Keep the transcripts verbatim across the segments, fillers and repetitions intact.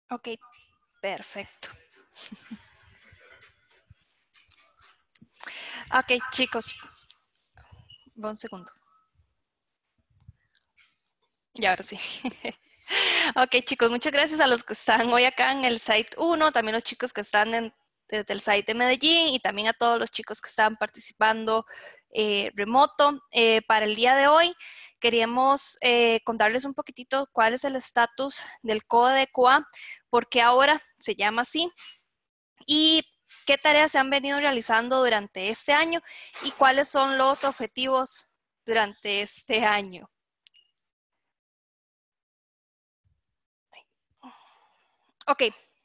Ok, perfecto. Ok, chicos. Un segundo. Y ahora sí. Ok, chicos, muchas gracias a los que están hoy acá en el site uno, también los chicos que están en, desde el site de Medellín y también a todos los chicos que están participando eh, remoto. Eh, para el día de hoy queríamos eh, contarles un poquitito cuál es el estatus del C O E de Q A, por qué ahora se llama así y qué tareas se han venido realizando durante este año y cuáles son los objetivos durante este año. Ok,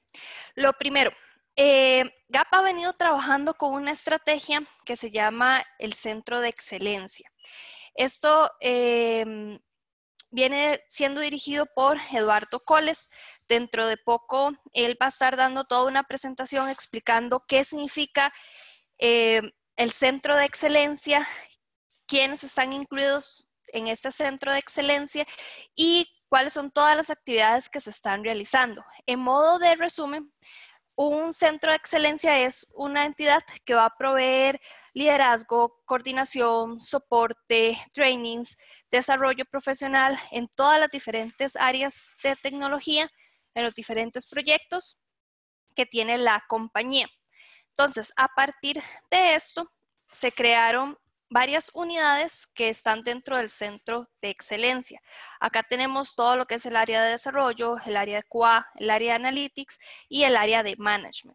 lo primero, eh, G A P ha venido trabajando con una estrategia que se llama el Centro de Excelencia. Esto eh, viene siendo dirigido por Eduardo Coles. Dentro de poco, él va a estar dando toda una presentación explicando qué significa eh, el Centro de Excelencia, quiénes están incluidos en este Centro de Excelencia y cuáles son todas las actividades que se están realizando. En modo de resumen, un centro de excelencia es una entidad que va a proveer liderazgo, coordinación, soporte, trainings, desarrollo profesional en todas las diferentes áreas de tecnología, en los diferentes proyectos que tiene la compañía. Entonces, a partir de esto, se crearon varias unidades que están dentro del centro de excelencia. Acá tenemos todo lo que es el área de desarrollo, el área de Q A, el área de analytics y el área de management.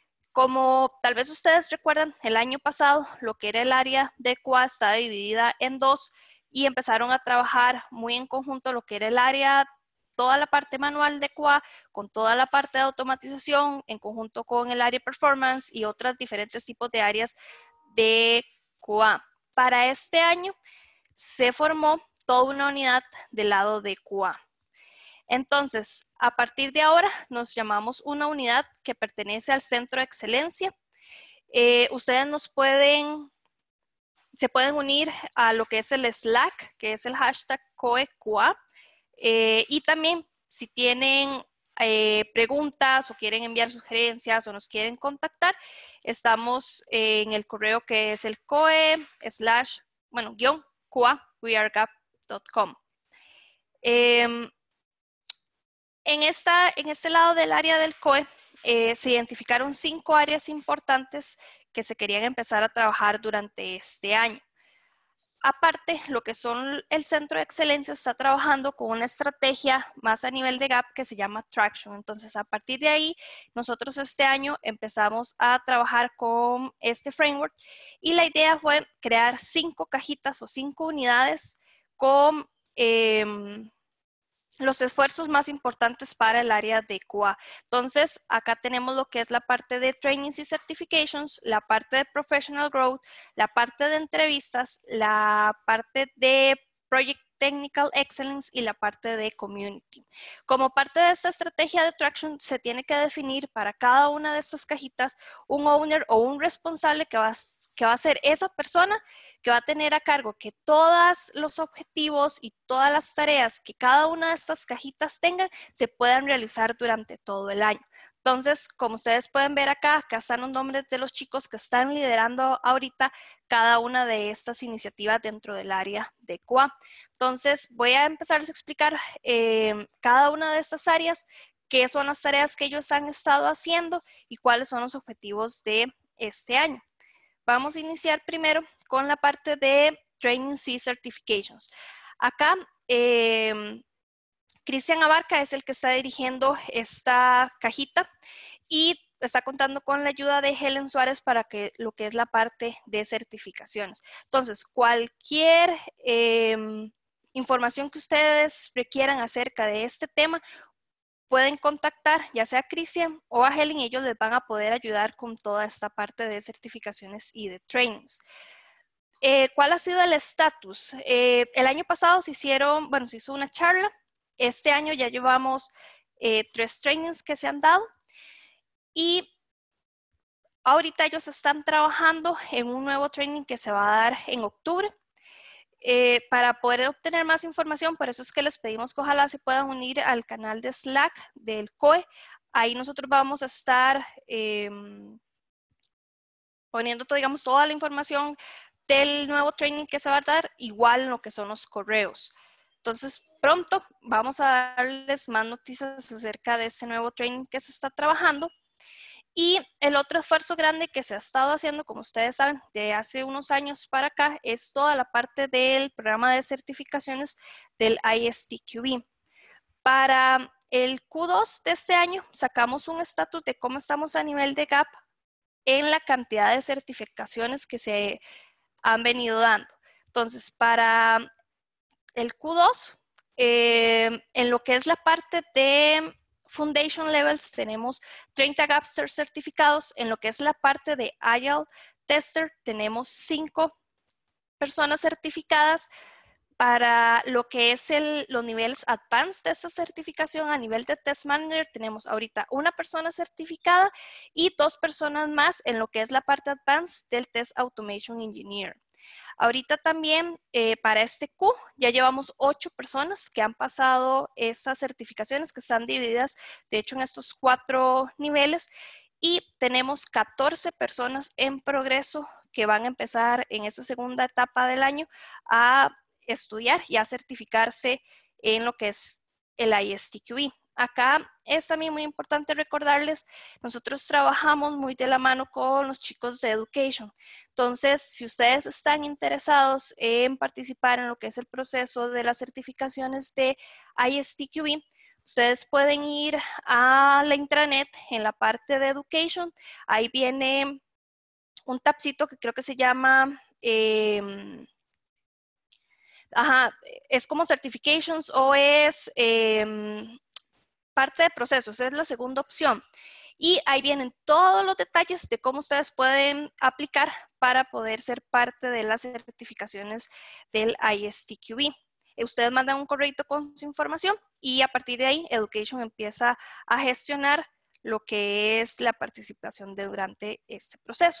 Como tal vez ustedes recuerdan, el año pasado lo que era el área de Q A estaba dividida en dos y empezaron a trabajar muy en conjunto lo que era el área, toda la parte manual de Q A, con toda la parte de automatización, en conjunto con el área performance y otras diferentes tipos de áreas de Q A. Para este año se formó toda una unidad del lado de Q A. Entonces, a partir de ahora nos llamamos una unidad que pertenece al Centro de Excelencia. Eh, ustedes nos pueden, se pueden unir a lo que es el Slack, que es el hashtag C O E Q A. Eh, y también, si tienen eh, preguntas o quieren enviar sugerencias o nos quieren contactar, estamos eh, en el correo que es el coe slash, bueno, guión QA, wearegap punto com. Eh, En, esta, en este lado del área del C O E eh, se identificaron cinco áreas importantes que se querían empezar a trabajar durante este año. Aparte, lo que son el Centro de Excelencia está trabajando con una estrategia más a nivel de G A P que se llama Traction. Entonces, a partir de ahí, nosotros este año empezamos a trabajar con este framework y la idea fue crear cinco cajitas o cinco unidades con eh, los esfuerzos más importantes para el área de Q A. Entonces, acá tenemos lo que es la parte de trainings y certifications, la parte de professional growth, la parte de entrevistas, la parte de project technical excellence y la parte de community. Como parte de esta estrategia de traction, se tiene que definir para cada una de estas cajitas un owner o un responsable que va a que va a ser esa persona que va a tener a cargo que todos los objetivos y todas las tareas que cada una de estas cajitas tengan se puedan realizar durante todo el año. Entonces, como ustedes pueden ver acá, acá están los nombres de los chicos que están liderando ahorita cada una de estas iniciativas dentro del área de Q A. Entonces, voy a empezarles a explicar eh, cada una de estas áreas, qué son las tareas que ellos han estado haciendo y cuáles son los objetivos de este año. Vamos a iniciar primero con la parte de Trainings y Certifications. Acá, eh, Cristian Abarca es el que está dirigiendo esta cajita y está contando con la ayuda de Helen Suárez para que lo que es la parte de certificaciones. Entonces, cualquier eh, información que ustedes requieran acerca de este tema, pueden contactar ya sea a Cristian o a Helen y ellos les van a poder ayudar con toda esta parte de certificaciones y de trainings. Eh, ¿Cuál ha sido el estatus? Eh, el año pasado se hicieron, bueno, se hizo una charla. Este año ya llevamos eh, tres trainings que se han dado y ahorita ellos están trabajando en un nuevo training que se va a dar en octubre. eh, para poder obtener más información, por eso es que les pedimos que ojalá se puedan unir al canal de Slack del C O E. Ahí nosotros vamos a estar eh, poniendo, todo, digamos, toda la información del nuevo training que se va a dar, igual en lo que son los correos. Entonces, pronto vamos a darles más noticias acerca de este nuevo training que se está trabajando. Y el otro esfuerzo grande que se ha estado haciendo, como ustedes saben, de hace unos años para acá, es toda la parte del programa de certificaciones del I S T Q B. Para el Q dos de este año, sacamos un estatus de cómo estamos a nivel de gap en la cantidad de certificaciones que se han venido dando. Entonces, para el Q dos, eh, en lo que es la parte de Foundation Levels, tenemos treinta Gapsters certificados. En lo que es la parte de Agile Tester, tenemos cinco personas certificadas. Para lo que es el, los niveles Advanced de esta certificación, a nivel de Test Manager, tenemos ahorita una persona certificada y dos personas más en lo que es la parte Advanced del Test Automation Engineer. Ahorita también eh, para este Q ya llevamos ocho personas que han pasado estas certificaciones que están divididas, de hecho, en estos cuatro niveles, y tenemos catorce personas en progreso que van a empezar en esta segunda etapa del año a estudiar y a certificarse en lo que es el I S T Q B. Acá es también muy importante recordarles, nosotros trabajamos muy de la mano con los chicos de Education. Entonces, si ustedes están interesados en participar en lo que es el proceso de las certificaciones de I S T Q B, ustedes pueden ir a la intranet en la parte de Education. Ahí viene un tabcito que creo que se llama... Eh, Ajá, es como certifications o es eh, parte de procesos, es la segunda opción. Y ahí vienen todos los detalles de cómo ustedes pueden aplicar para poder ser parte de las certificaciones del I S T Q B. Ustedes mandan un correo con su información y a partir de ahí Education empieza a gestionar lo que es la participación de durante este proceso.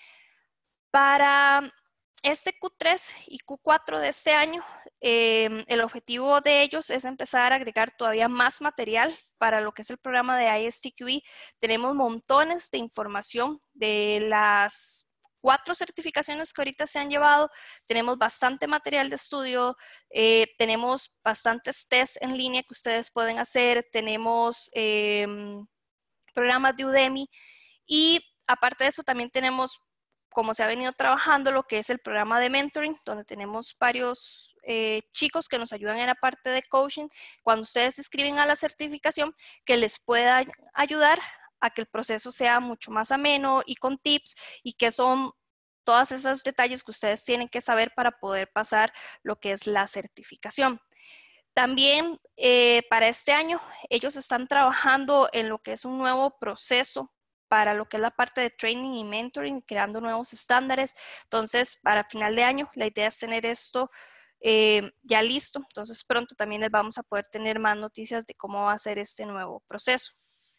Para este Q tres y Q cuatro de este año, eh, el objetivo de ellos es empezar a agregar todavía más material para lo que es el programa de I S T Q B. Tenemos montones de información de las cuatro certificaciones que ahorita se han llevado. Tenemos bastante material de estudio, eh, tenemos bastantes tests en línea que ustedes pueden hacer, tenemos eh, programas de Udemy y aparte de eso también tenemos, como se ha venido trabajando, lo que es el programa de mentoring, donde tenemos varios eh, chicos que nos ayudan en la parte de coaching, cuando ustedes se inscriben a la certificación, que les pueda ayudar a que el proceso sea mucho más ameno y con tips, y que son todos esos detalles que ustedes tienen que saber para poder pasar lo que es la certificación. También eh, para este año, ellos están trabajando en lo que es un nuevo proceso para lo que es la parte de training y mentoring, creando nuevos estándares. Entonces, para final de año, la idea es tener esto eh, ya listo. Entonces, pronto también les vamos a poder tener más noticias de cómo va a ser este nuevo proceso.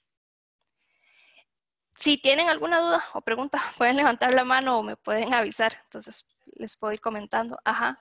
Si tienen alguna duda o pregunta, pueden levantar la mano o me pueden avisar. Entonces, les puedo ir comentando. Ajá.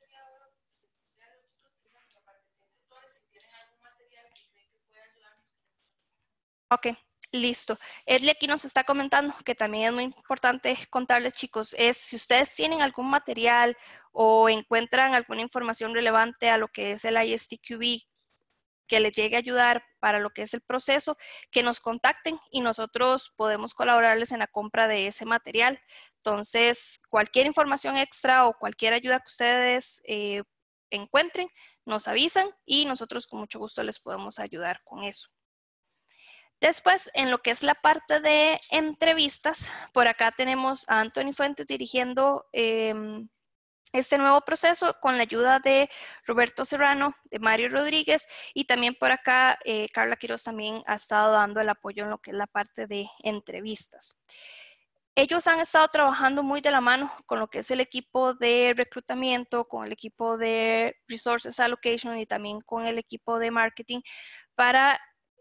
Ok, listo. Edley aquí nos está comentando que también es muy importante contarles, chicos, es si ustedes tienen algún material o encuentran alguna información relevante a lo que es el I S T Q B que les llegue a ayudar para lo que es el proceso, que nos contacten y nosotros podemos colaborarles en la compra de ese material. Entonces, cualquier información extra o cualquier ayuda que ustedes eh, encuentren, nos avisan y nosotros con mucho gusto les podemos ayudar con eso. Después, en lo que es la parte de entrevistas, por acá tenemos a Anthony Fuentes dirigiendo eh, este nuevo proceso con la ayuda de Roberto Serrano, de Mario Rodríguez y también por acá eh, Carla Quiroz también ha estado dando el apoyo en lo que es la parte de entrevistas. Ellos han estado trabajando muy de la mano con lo que es el equipo de reclutamiento, con el equipo de Resources Allocation y también con el equipo de marketing para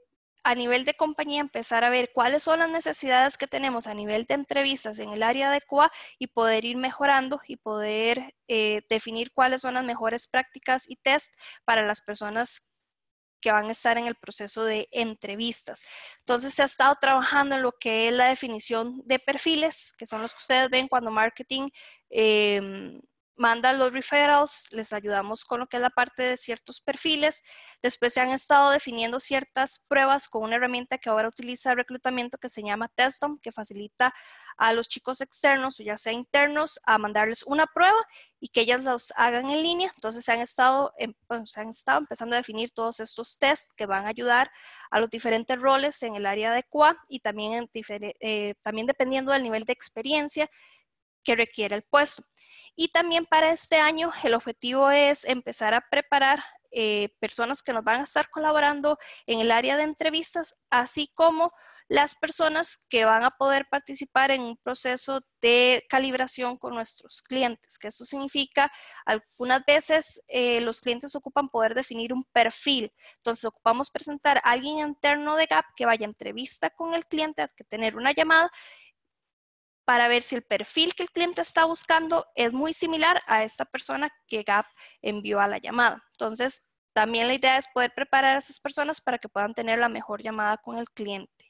a nivel de compañía empezar a ver cuáles son las necesidades que tenemos a nivel de entrevistas en el área de Q A y poder ir mejorando y poder eh, definir cuáles son las mejores prácticas y test para las personas que van a estar en el proceso de entrevistas. Entonces se ha estado trabajando en lo que es la definición de perfiles, que son los que ustedes ven cuando marketing eh, manda los referrals, les ayudamos con lo que es la parte de ciertos perfiles. Después se han estado definiendo ciertas pruebas con una herramienta que ahora utiliza el reclutamiento que se llama Testom, que facilita a los chicos externos o ya sea internos a mandarles una prueba y que ellas los hagan en línea. Entonces se han estado, bueno, se han estado empezando a definir todos estos tests que van a ayudar a los diferentes roles en el área de Q A y también, en eh, también dependiendo del nivel de experiencia que requiere el puesto. Y también para este año el objetivo es empezar a preparar eh, personas que nos van a estar colaborando en el área de entrevistas, así como las personas que van a poder participar en un proceso de calibración con nuestros clientes, que eso significa algunas veces eh, los clientes ocupan poder definir un perfil. Entonces ocupamos presentar a alguien interno de Gap que vaya a entrevista con el cliente, hay que tener una llamada para ver si el perfil que el cliente está buscando es muy similar a esta persona que Gap envió a la llamada. Entonces, también la idea es poder preparar a esas personas para que puedan tener la mejor llamada con el cliente.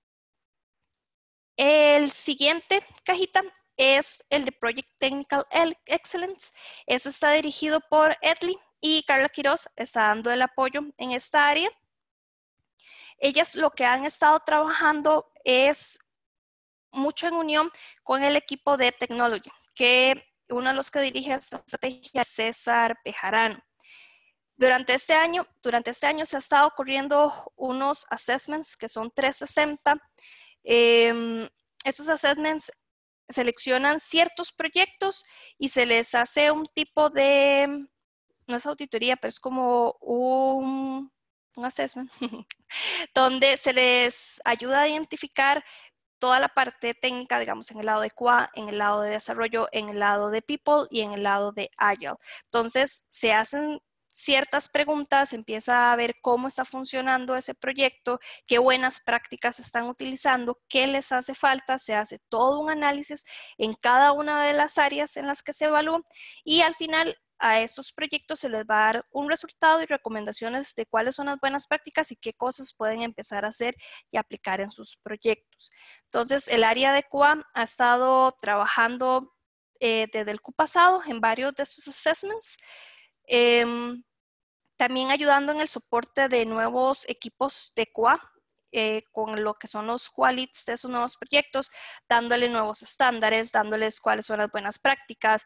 El siguiente cajita es el de Project Technical Excellence. Este está dirigido por Edley y Carla Quiroz está dando el apoyo en esta área. Ellas lo que han estado trabajando es mucho en unión con el equipo de Technology, que uno de los que dirige esta estrategia es César Bejarano. Durante este año, durante este año se ha estado corriendo unos assessments que son trescientos sesenta. Eh, estos assessments seleccionan ciertos proyectos y se les hace un tipo de, no es auditoría, pero es como un, un assessment, donde se les ayuda a identificar toda la parte técnica, digamos, en el lado de Q A, en el lado de desarrollo, en el lado de People y en el lado de Agile. Entonces, se hacen ciertas preguntas, empieza a ver cómo está funcionando ese proyecto, qué buenas prácticas están utilizando, qué les hace falta, se hace todo un análisis en cada una de las áreas en las que se evalúa y al final a estos proyectos se les va a dar un resultado y recomendaciones de cuáles son las buenas prácticas y qué cosas pueden empezar a hacer y aplicar en sus proyectos. Entonces, el área de Q A ha estado trabajando eh, desde el Q pasado en varios de sus assessments, eh, también ayudando en el soporte de nuevos equipos de Q A, eh, con lo que son los Q A Leads de esos nuevos proyectos, dándole nuevos estándares, dándoles cuáles son las buenas prácticas,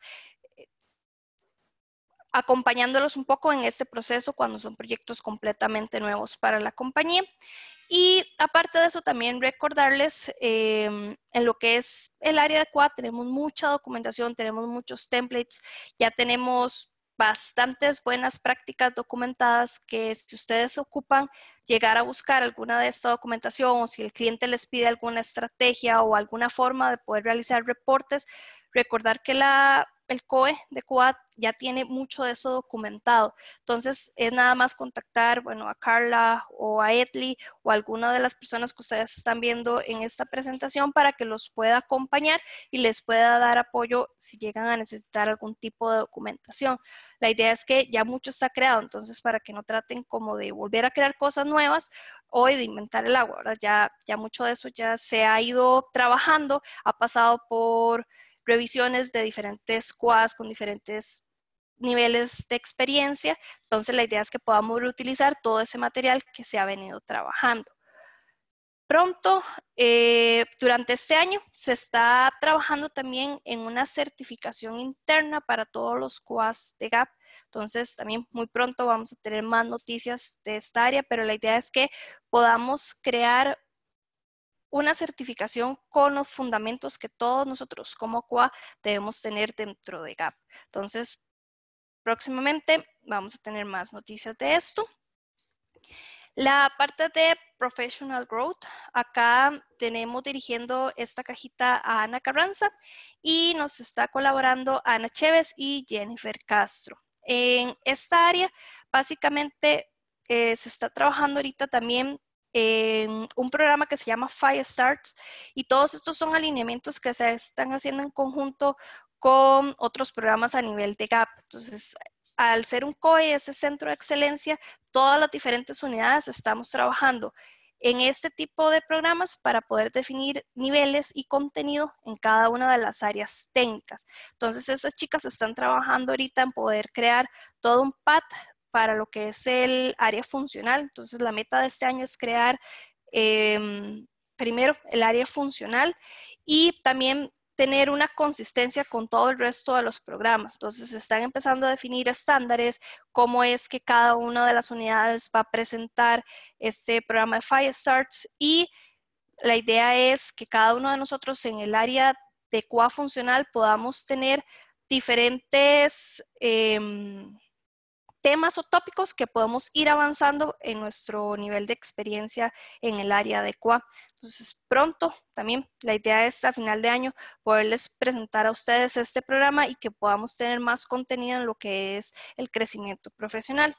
acompañándolos un poco en este proceso cuando son proyectos completamente nuevos para la compañía. Y aparte de eso, también recordarles eh, en lo que es el área de Q A, tenemos mucha documentación, tenemos muchos templates, ya tenemos bastantes buenas prácticas documentadas que si ustedes ocupan llegar a buscar alguna de esta documentación o si el cliente les pide alguna estrategia o alguna forma de poder realizar reportes, recordar que la el C O E de Q A ya tiene mucho de eso documentado. Entonces, es nada más contactar, bueno, a Carla o a Edley o a alguna de las personas que ustedes están viendo en esta presentación para que los pueda acompañar y les pueda dar apoyo si llegan a necesitar algún tipo de documentación. La idea es que ya mucho está creado, entonces para que no traten como de volver a crear cosas nuevas o de inventar el agua, ¿verdad? Ya, ya mucho de eso ya se ha ido trabajando, ha pasado por revisiones de diferentes Q As con diferentes niveles de experiencia. Entonces la idea es que podamos reutilizar todo ese material que se ha venido trabajando. Pronto, eh, durante este año, se está trabajando también en una certificación interna para todos los Q As de Gap. Entonces, también muy pronto vamos a tener más noticias de esta área, pero la idea es que podamos crear una certificación con los fundamentos que todos nosotros como Q A debemos tener dentro de Gap. Entonces, próximamente vamos a tener más noticias de esto. La parte de Professional Growth, acá tenemos dirigiendo esta cajita a Ana Carranza y nos está colaborando Ana Chévez y Jennifer Castro. En esta área, básicamente, eh, se está trabajando ahorita también eh, un programa que se llama FireStart, y todos estos son alineamientos que se están haciendo en conjunto con otros programas a nivel de GAP. Entonces, al ser un C O E, ese centro de excelencia, todas las diferentes unidades estamos trabajando en este tipo de programas para poder definir niveles y contenido en cada una de las áreas técnicas. Entonces, estas chicas están trabajando ahorita en poder crear todo un path para lo que es el área funcional. Entonces, la meta de este año es crear eh, primero el área funcional y también tener una consistencia con todo el resto de los programas. Entonces, se están empezando a definir estándares, cómo es que cada una de las unidades va a presentar este programa de FireStart, y la idea es que cada uno de nosotros en el área de Q A funcional podamos tener diferentes eh, temas o tópicos que podemos ir avanzando en nuestro nivel de experiencia en el área de Q A. Entonces, pronto también la idea es a final de año poderles presentar a ustedes este programa y que podamos tener más contenido en lo que es el crecimiento profesional.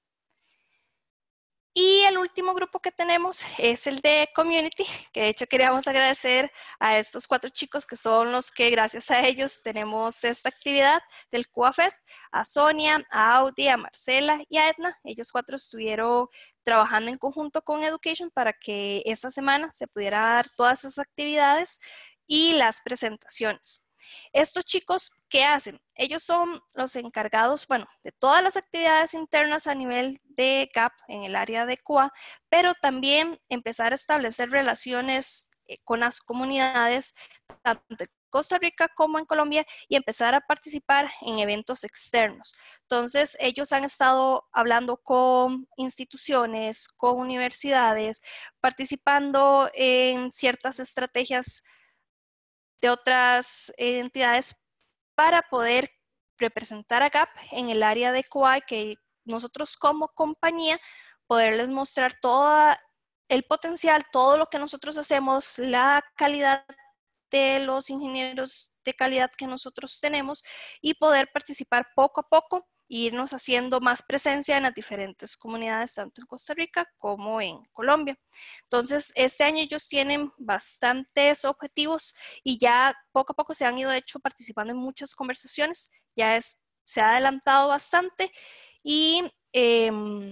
Y el último grupo que tenemos es el de Community, que de hecho queríamos agradecer a estos cuatro chicos que son los que gracias a ellos tenemos esta actividad del Q A Fest, a Sonia, a Audi, a Marcela y a Edna. Ellos cuatro estuvieron trabajando en conjunto con Education para que esta semana se pudiera dar todas esas actividades y las presentaciones. Estos chicos, ¿qué hacen? Ellos son los encargados, bueno, de todas las actividades internas a nivel de GAP en el área de Q A, pero también empezar a establecer relaciones eh, con las comunidades, tanto en Costa Rica como en Colombia, y empezar a participar en eventos externos. Entonces, ellos han estado hablando con instituciones, con universidades, participando en ciertas estrategias de otras entidades para poder representar a GAP en el área de Q A, y que nosotros como compañía poderles mostrar todo el potencial, todo lo que nosotros hacemos, la calidad de los ingenieros de calidad que nosotros tenemos, y poder participar poco a poco e irnos haciendo más presencia en las diferentes comunidades, tanto en Costa Rica como en Colombia. Entonces, este año ellos tienen bastantes objetivos y ya poco a poco se han ido, de hecho, participando en muchas conversaciones. Ya es, se ha adelantado bastante y eh,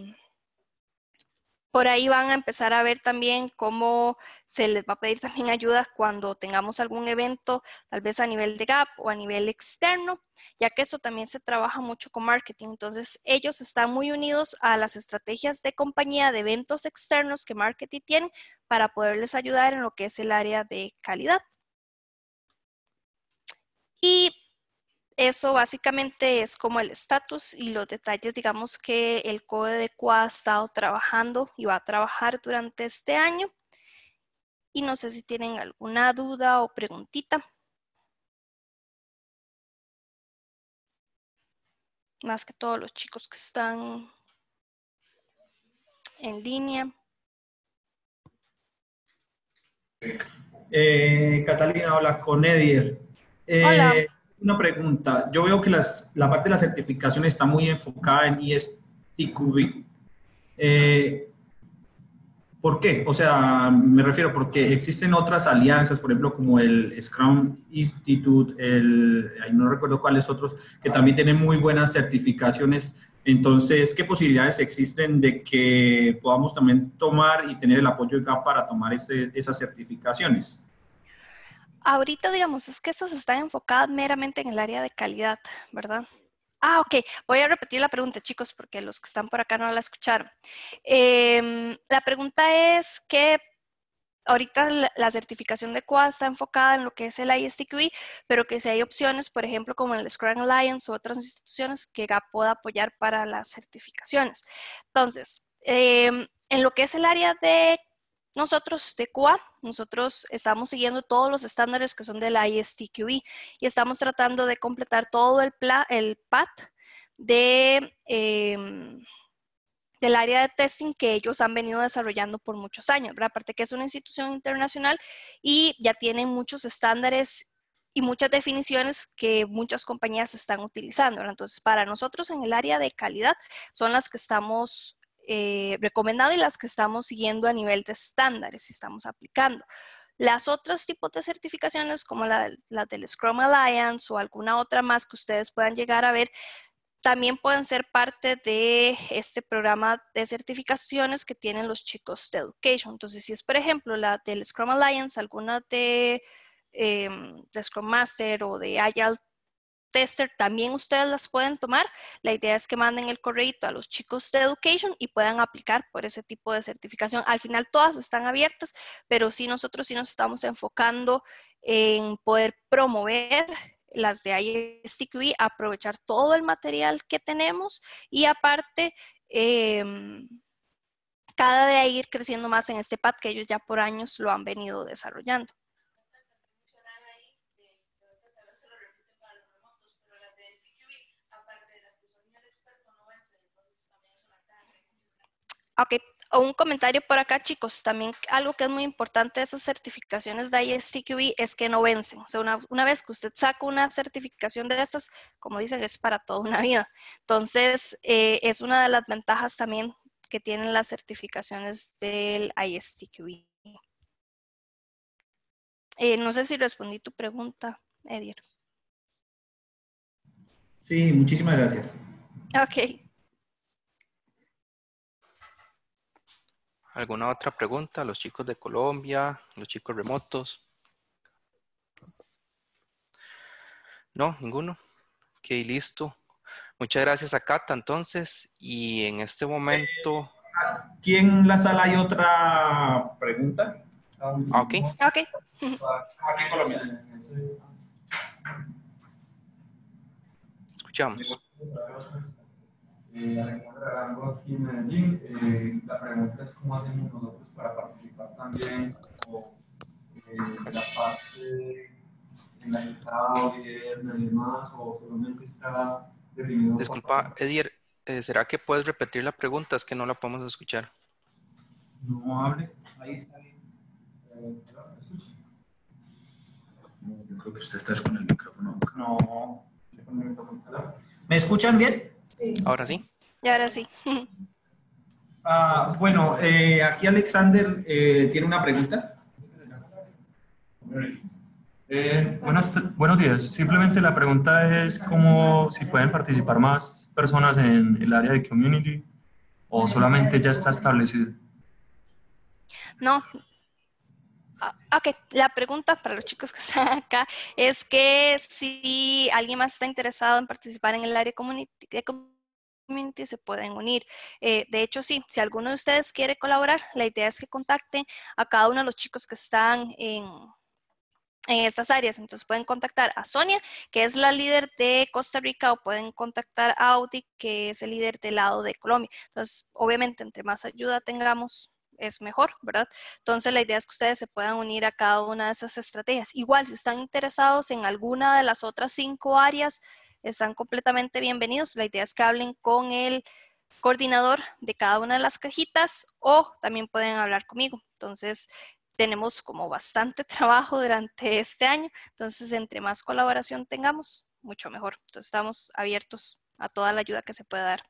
por ahí van a empezar a ver también cómo se les va a pedir también ayuda cuando tengamos algún evento, tal vez a nivel de GAP o a nivel externo, ya que eso también se trabaja mucho con marketing. Entonces, ellos están muy unidos a las estrategias de compañía de eventos externos que marketing tiene para poderles ayudar en lo que es el área de calidad. Y eso básicamente es como el estatus y los detalles, digamos, que el C O E de Q A ha estado trabajando y va a trabajar durante este año. Y no sé si tienen alguna duda o preguntita. Más que todos los chicos que están en línea. Eh, Catalina, hola, con Edier. Hola. Eh, una pregunta. Yo veo que las, la parte de la certificación está muy enfocada en E S T Q B. Eh, ¿Por qué? O sea, me refiero porque existen otras alianzas, por ejemplo, como el Scrum Institute, el, ay, no recuerdo cuáles otros, que también tienen muy buenas certificaciones. Entonces, ¿qué posibilidades existen de que podamos también tomar y tener el apoyo de GAP para tomar ese, esas certificaciones? Ahorita, digamos, es que estas están enfocadas meramente en el área de calidad, ¿verdad? Ah, ok. Voy a repetir la pregunta, chicos, porque los que están por acá no la escucharon. Eh, la pregunta es que ahorita la, la certificación de Q A está enfocada en lo que es el I S T Q B, pero que si hay opciones, por ejemplo, como el Scrum Alliance u otras instituciones que GAP pueda apoyar para las certificaciones. Entonces, eh, en lo que es el área de nosotros de Q A, nosotros estamos siguiendo todos los estándares que son del I S T Q B y estamos tratando de completar todo el, pla, el path de... Eh, del área de testing que ellos han venido desarrollando por muchos años, ¿verdad? Aparte que es una institución internacional y ya tienen muchos estándares y muchas definiciones que muchas compañías están utilizando, ¿verdad? Entonces, para nosotros en el área de calidad son las que estamos eh, recomendado y las que estamos siguiendo a nivel de estándares y estamos aplicando. Las otros tipos de certificaciones, como la, la del Scrum Alliance o alguna otra más que ustedes puedan llegar a ver, también pueden ser parte de este programa de certificaciones que tienen los chicos de Education. Entonces, si es, por ejemplo, la del Scrum Alliance, alguna de, eh, de Scrum Master o de Agile Tester, también ustedes las pueden tomar. La idea es que manden el correíto a los chicos de Education y puedan aplicar por ese tipo de certificación. Al final todas están abiertas, pero sí nosotros sí nos estamos enfocando en poder promover las de I S T Q B, aprovechar todo el material que tenemos y aparte eh, cada día ir creciendo más en este pad que ellos ya por años lo han venido desarrollando. Ok, un comentario por acá, chicos. También algo que es muy importante de esas certificaciones de I S T Q B es que no vencen. O sea, una, una vez que usted saca una certificación de estas, como dicen, es para toda una vida. Entonces, eh, es una de las ventajas también que tienen las certificaciones del I S T Q B. Eh, no sé si respondí tu pregunta, Edier. Sí, muchísimas gracias. Ok. ¿Alguna otra pregunta? Los chicos de Colombia, los chicos remotos. No, ninguno. Ok, listo. Muchas gracias a Cata entonces. Y en este momento... Aquí en la sala hay otra pregunta. Ah, ok. Ok. Aquí en Colombia. Escuchamos. Eh, Alexandra Arango aquí en Medellín. Eh, la pregunta es cómo hacemos nosotros para participar también o, eh, de la parte en la que está gobierno y demás, o solamente está definido. Disculpa, por... Edier, eh, ¿será que puedes repetir la pregunta? Es que no la podemos escuchar. No hable. Ahí está bien. Eh, ¿me escucha? Yo creo que usted está con el micrófono. No. ¿Me escuchan bien? Sí. Ahora sí. Y ahora sí. Ah, bueno, eh, aquí Alexander eh, tiene una pregunta. Eh, buenas, buenos días. Simplemente la pregunta es cómo, si pueden participar más personas en el área de community o solamente ya está establecido. No. Ok, la pregunta para los chicos que están acá es que si alguien más está interesado en participar en el área community, de community se pueden unir. Eh, de hecho, sí, si alguno de ustedes quiere colaborar, la idea es que contacten a cada uno de los chicos que están en, en estas áreas. Entonces pueden contactar a Sonia, que es la líder de Costa Rica, o pueden contactar a Audi, que es el líder del lado de Colombia. Entonces, obviamente, entre más ayuda tengamos, es mejor, ¿verdad? Entonces la idea es que ustedes se puedan unir a cada una de esas estrategias. Igual, si están interesados en alguna de las otras cinco áreas, están completamente bienvenidos. La idea es que hablen con el coordinador de cada una de las cajitas o también pueden hablar conmigo. Entonces, tenemos como bastante trabajo durante este año. Entonces, entre más colaboración tengamos, mucho mejor. Entonces, estamos abiertos a toda la ayuda que se pueda dar.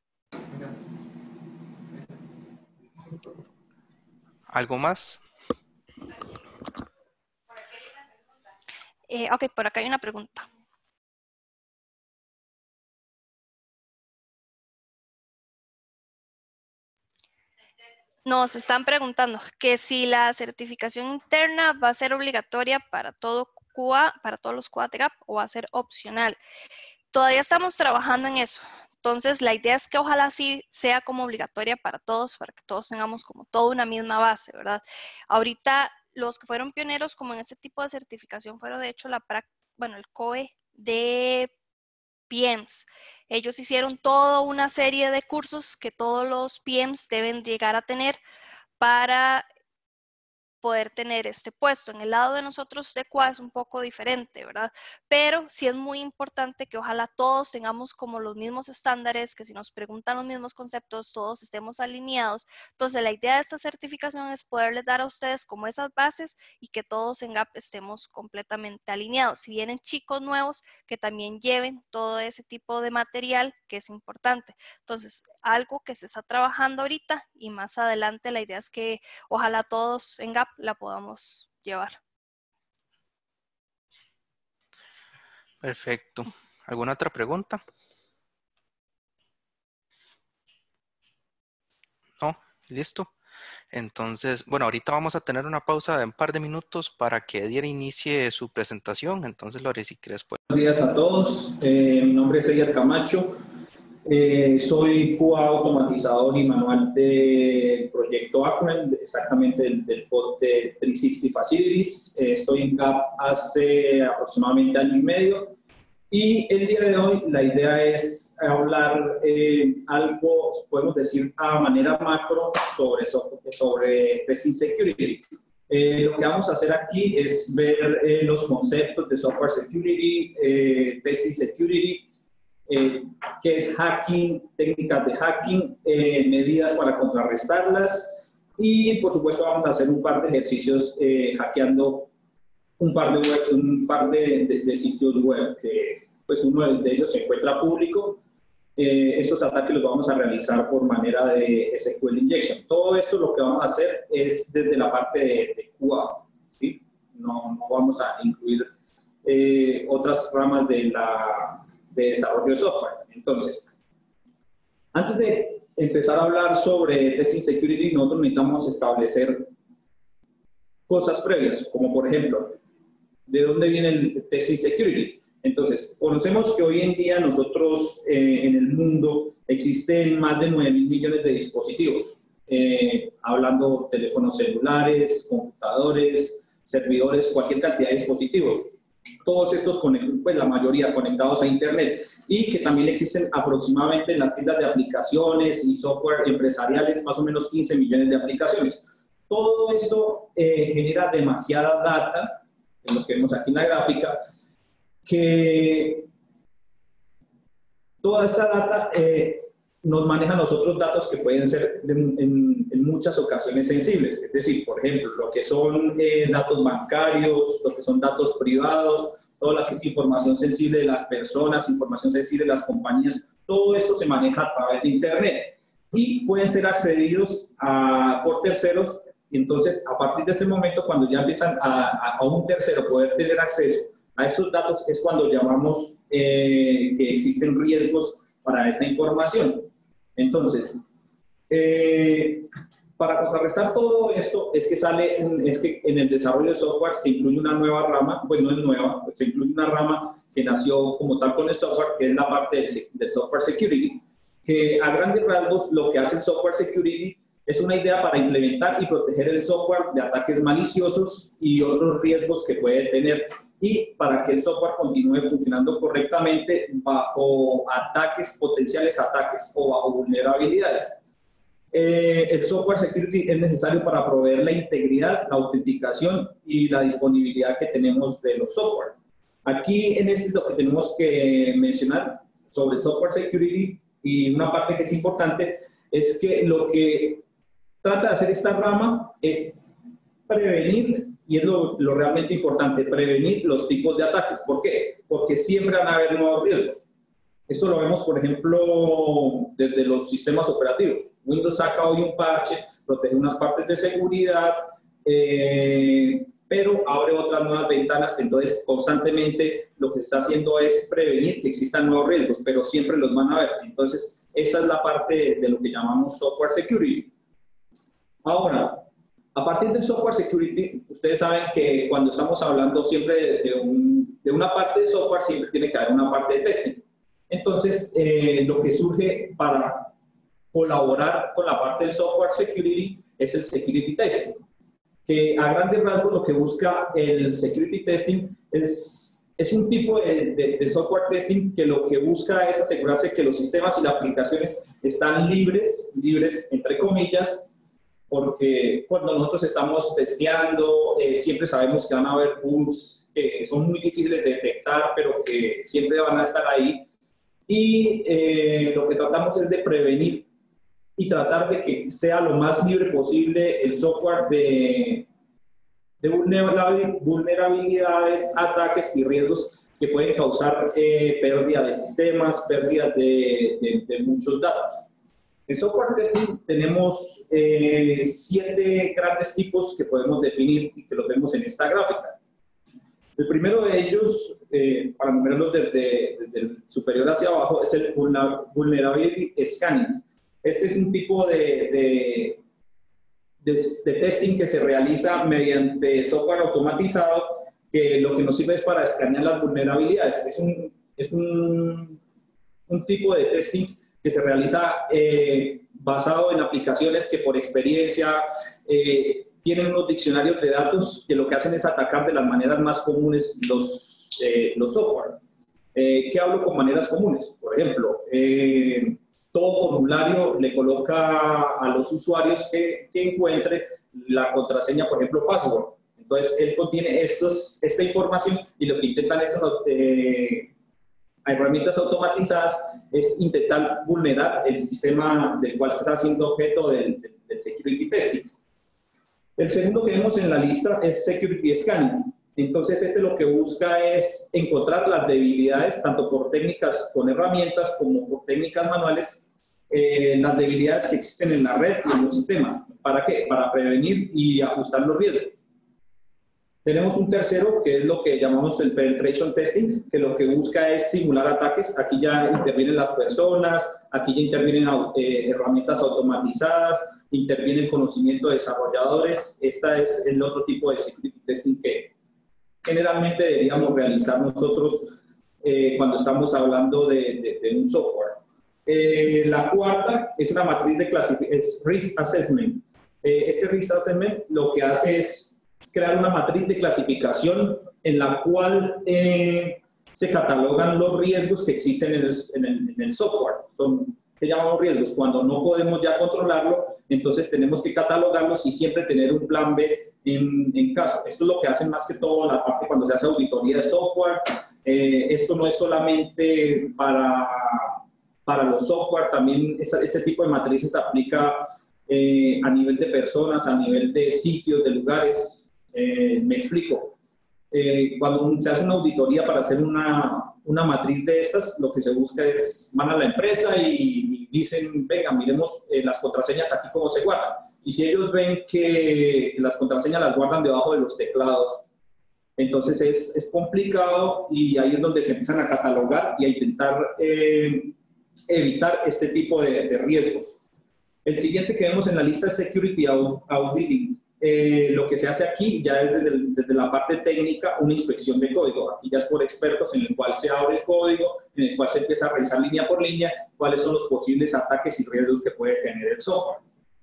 ¿Algo más? Eh, ok, por acá hay una pregunta. Nos están preguntando que si la certificación interna va a ser obligatoria para todo Q A, para todos los Q A de G A P, o va a ser opcional. Todavía estamos trabajando en eso. Entonces, la idea es que ojalá sí sea como obligatoria para todos, para que todos tengamos como toda una misma base, ¿verdad? Ahorita, los que fueron pioneros como en ese tipo de certificación fueron, de hecho, la bueno, el C O E de P Ms. Ellos hicieron toda una serie de cursos que todos los P Ms deben llegar a tener para poder tener este puesto. En el lado de nosotros de Q A es un poco diferente, ¿verdad? Pero sí es muy importante que ojalá todos tengamos como los mismos estándares, que si nos preguntan los mismos conceptos, todos estemos alineados. Entonces, la idea de esta certificación es poderles dar a ustedes como esas bases y que todos en Gap estemos completamente alineados. Si vienen chicos nuevos, que también lleven todo ese tipo de material que es importante. Entonces, algo que se está trabajando ahorita y más adelante la idea es que ojalá todos en Gap la podamos llevar. Perfecto. ¿Alguna otra pregunta? No, listo. Entonces, bueno, ahorita vamos a tener una pausa de un par de minutos para que Edier inicie su presentación. Entonces, Lore, si quieres, pues. Buenos días a todos. Eh, mi nombre es Edier Camacho. Eh, soy Q A automatizador y manual del proyecto Acumen, exactamente del, del pod de trescientos sesenta Facilities. Eh, estoy en Gap hace aproximadamente año y medio y el día de hoy la idea es hablar eh, algo, podemos decir, a manera macro sobre, sobre Testing Security. Eh, lo que vamos a hacer aquí es ver eh, los conceptos de Software Security, eh, Testing Security, Eh, qué es hacking, técnicas de hacking, eh, medidas para contrarrestarlas y por supuesto vamos a hacer un par de ejercicios eh, hackeando un par de, web, un par de, de, de sitios web que pues uno de ellos se encuentra público. Eh, estos ataques los vamos a realizar por manera de S Q L injection. Todo esto lo que vamos a hacer es desde la parte de, de Q A, ¿sí? No, no vamos a incluir eh, otras ramas de la de desarrollo de software. Entonces, antes de empezar a hablar sobre Testing Security, nosotros necesitamos establecer cosas previas, como por ejemplo, ¿de dónde viene el Testing Security? Entonces, conocemos que hoy en día nosotros eh, en el mundo existen más de nueve mil millones de dispositivos, eh, hablando teléfonos celulares, computadores, servidores, cualquier cantidad de dispositivos. Todos estos, pues la mayoría conectados a Internet y que también existen aproximadamente en las tiendas de aplicaciones y software empresariales más o menos quince millones de aplicaciones. Todo esto eh, genera demasiada data, en lo que vemos aquí en la gráfica, que toda esta data eh, nos maneja a nosotros datos que pueden ser de, en, en muchas ocasiones sensibles. Es decir, por ejemplo, lo que son eh, datos bancarios, lo que son datos privados, toda la que es información sensible de las personas, información sensible de las compañías, todo esto se maneja a través de Internet y pueden ser accedidos a, por terceros. Y entonces, a partir de ese momento, cuando ya empiezan a, a, a un tercero poder tener acceso a estos datos, es cuando llamamos eh, que existen riesgos para esa información. Entonces, eh, para contrarrestar todo esto es que sale, un, es que en el desarrollo de software se incluye una nueva rama, pues no es nueva, se incluye una rama que nació como tal con el software, que es la parte del, del software security, que a grandes rasgos lo que hace el software security es una idea para implementar y proteger el software de ataques maliciosos y otros riesgos que puede tener, y para que el software continúe funcionando correctamente bajo ataques, potenciales ataques o bajo vulnerabilidades. Eh, el software security es necesario para proveer la integridad, la autenticación y la disponibilidad que tenemos de los software. Aquí en este lo que tenemos que mencionar sobre software security, y una parte que es importante, es que lo que trata de hacer esta rama es prevenir, y es lo, lo realmente importante, prevenir los tipos de ataques. ¿Por qué? Porque siempre van a haber nuevos riesgos. Esto lo vemos, por ejemplo, desde los sistemas operativos. Windows saca hoy un parche, protege unas partes de seguridad, eh, pero abre otras nuevas ventanas. Entonces, constantemente lo que se está haciendo es prevenir que existan nuevos riesgos, pero siempre los van a haber. Entonces, esa es la parte de lo que llamamos software security. Ahora, a partir del software security, ustedes saben que cuando estamos hablando siempre de, de, un, de una parte de software, siempre tiene que haber una parte de testing. Entonces, eh, lo que surge para colaborar con la parte del software security es el security testing, que a grandes rasgos lo que busca el security testing es, es un tipo de, de, de software testing que lo que busca es asegurarse que los sistemas y las aplicaciones están libres, libres entre comillas, porque cuando nosotros estamos testeando, eh, siempre sabemos que van a haber bugs que son muy difíciles de detectar, pero que siempre van a estar ahí. Y eh, lo que tratamos es de prevenir y tratar de que sea lo más libre posible el software de, de vulnerabilidades, ataques y riesgos que pueden causar eh, pérdida de sistemas, pérdida de, de, de muchos datos. En software testing tenemos eh, siete grandes tipos que podemos definir y que los vemos en esta gráfica. El primero de ellos, eh, para numerarlos desde, desde el superior hacia abajo, es el Vulnerability Scanning. Este es un tipo de, de, de, de testing que se realiza mediante software automatizado, que lo que nos sirve es para escanear las vulnerabilidades. Es un, es un, un tipo de testing que se realiza eh, basado en aplicaciones que por experiencia eh, tienen unos diccionarios de datos que lo que hacen es atacar de las maneras más comunes los, eh, los software. Eh, ¿Qué hablo con maneras comunes? Por ejemplo, eh, todo formulario le coloca a los usuarios que, que encuentre la contraseña, por ejemplo, password. Entonces, él contiene estos, esta información y lo que intentan esas eh, herramientas automatizadas es intentar vulnerar el sistema del cual está siendo objeto del, del, del security testing. El segundo que vemos en la lista es security scanning. Entonces, este lo que busca es encontrar las debilidades, tanto por técnicas con herramientas como por técnicas manuales, eh, las debilidades que existen en la red y en los sistemas. ¿Para qué? Para prevenir y ajustar los riesgos. Tenemos un tercero, que es lo que llamamos el penetration testing, que lo que busca es simular ataques. Aquí ya intervienen las personas, aquí ya intervienen eh, herramientas automatizadas, interviene el conocimiento de desarrolladores. Este es el otro tipo de security testing que generalmente deberíamos realizar nosotros eh, cuando estamos hablando de, de, de un software. Eh, la cuarta es una matriz de clasificación, es Risk Assessment. Eh, ese Risk Assessment lo que hace es crear una matriz de clasificación en la cual eh, se catalogan los riesgos que existen en el, en el, en el software. Son, ¿qué llamamos riesgos? Cuando no podemos ya controlarlo, entonces tenemos que catalogarlos y siempre tener un plan B en, en caso. Esto es lo que hacen más que todo en la parte cuando se hace auditoría de software. Eh, esto no es solamente para, para los software, también ese, ese tipo de matrices se aplica eh, a nivel de personas, a nivel de sitios, de lugares. Eh, me explico. Eh, cuando se hace una auditoría para hacer una, una matriz de estas, lo que se busca es, van a la empresa y, y dicen, venga, miremos eh, las contraseñas aquí cómo se guardan. Y si ellos ven que, que las contraseñas las guardan debajo de los teclados, entonces es, es complicado y ahí es donde se empiezan a catalogar y a intentar eh, evitar este tipo de, de riesgos. El siguiente que vemos en la lista es Security Auditing. Eh, lo que se hace aquí ya es desde, desde la parte técnica una inspección de código. Aquí ya es por expertos en el cual se abre el código, en el cual se empieza a revisar línea por línea cuáles son los posibles ataques y riesgos que puede tener el software.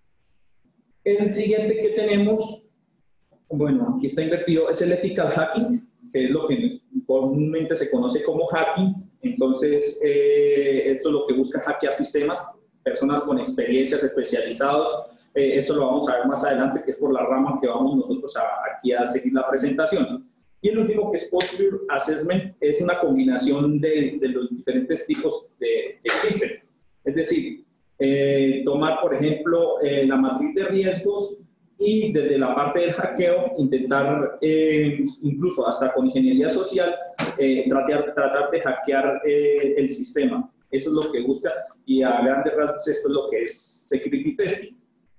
El siguiente que tenemos, bueno, aquí está invertido, es el Ethical Hacking, que es lo que comúnmente se conoce como hacking. Entonces, eh, esto es lo que busca hackear sistemas, personas con experiencias especializadas. Eh, esto lo vamos a ver más adelante, que es por la rama que vamos nosotros a, aquí a seguir la presentación. Y el último, que es Posture Assessment, es una combinación de, de los diferentes tipos de, que existen. Es decir, eh, tomar, por ejemplo, eh, la matriz de riesgos y desde la parte del hackeo intentar, eh, incluso hasta con ingeniería social, eh, tratar, tratar de hackear eh, el sistema. Eso es lo que busca y a grandes rasgos esto es lo que es Security Testing.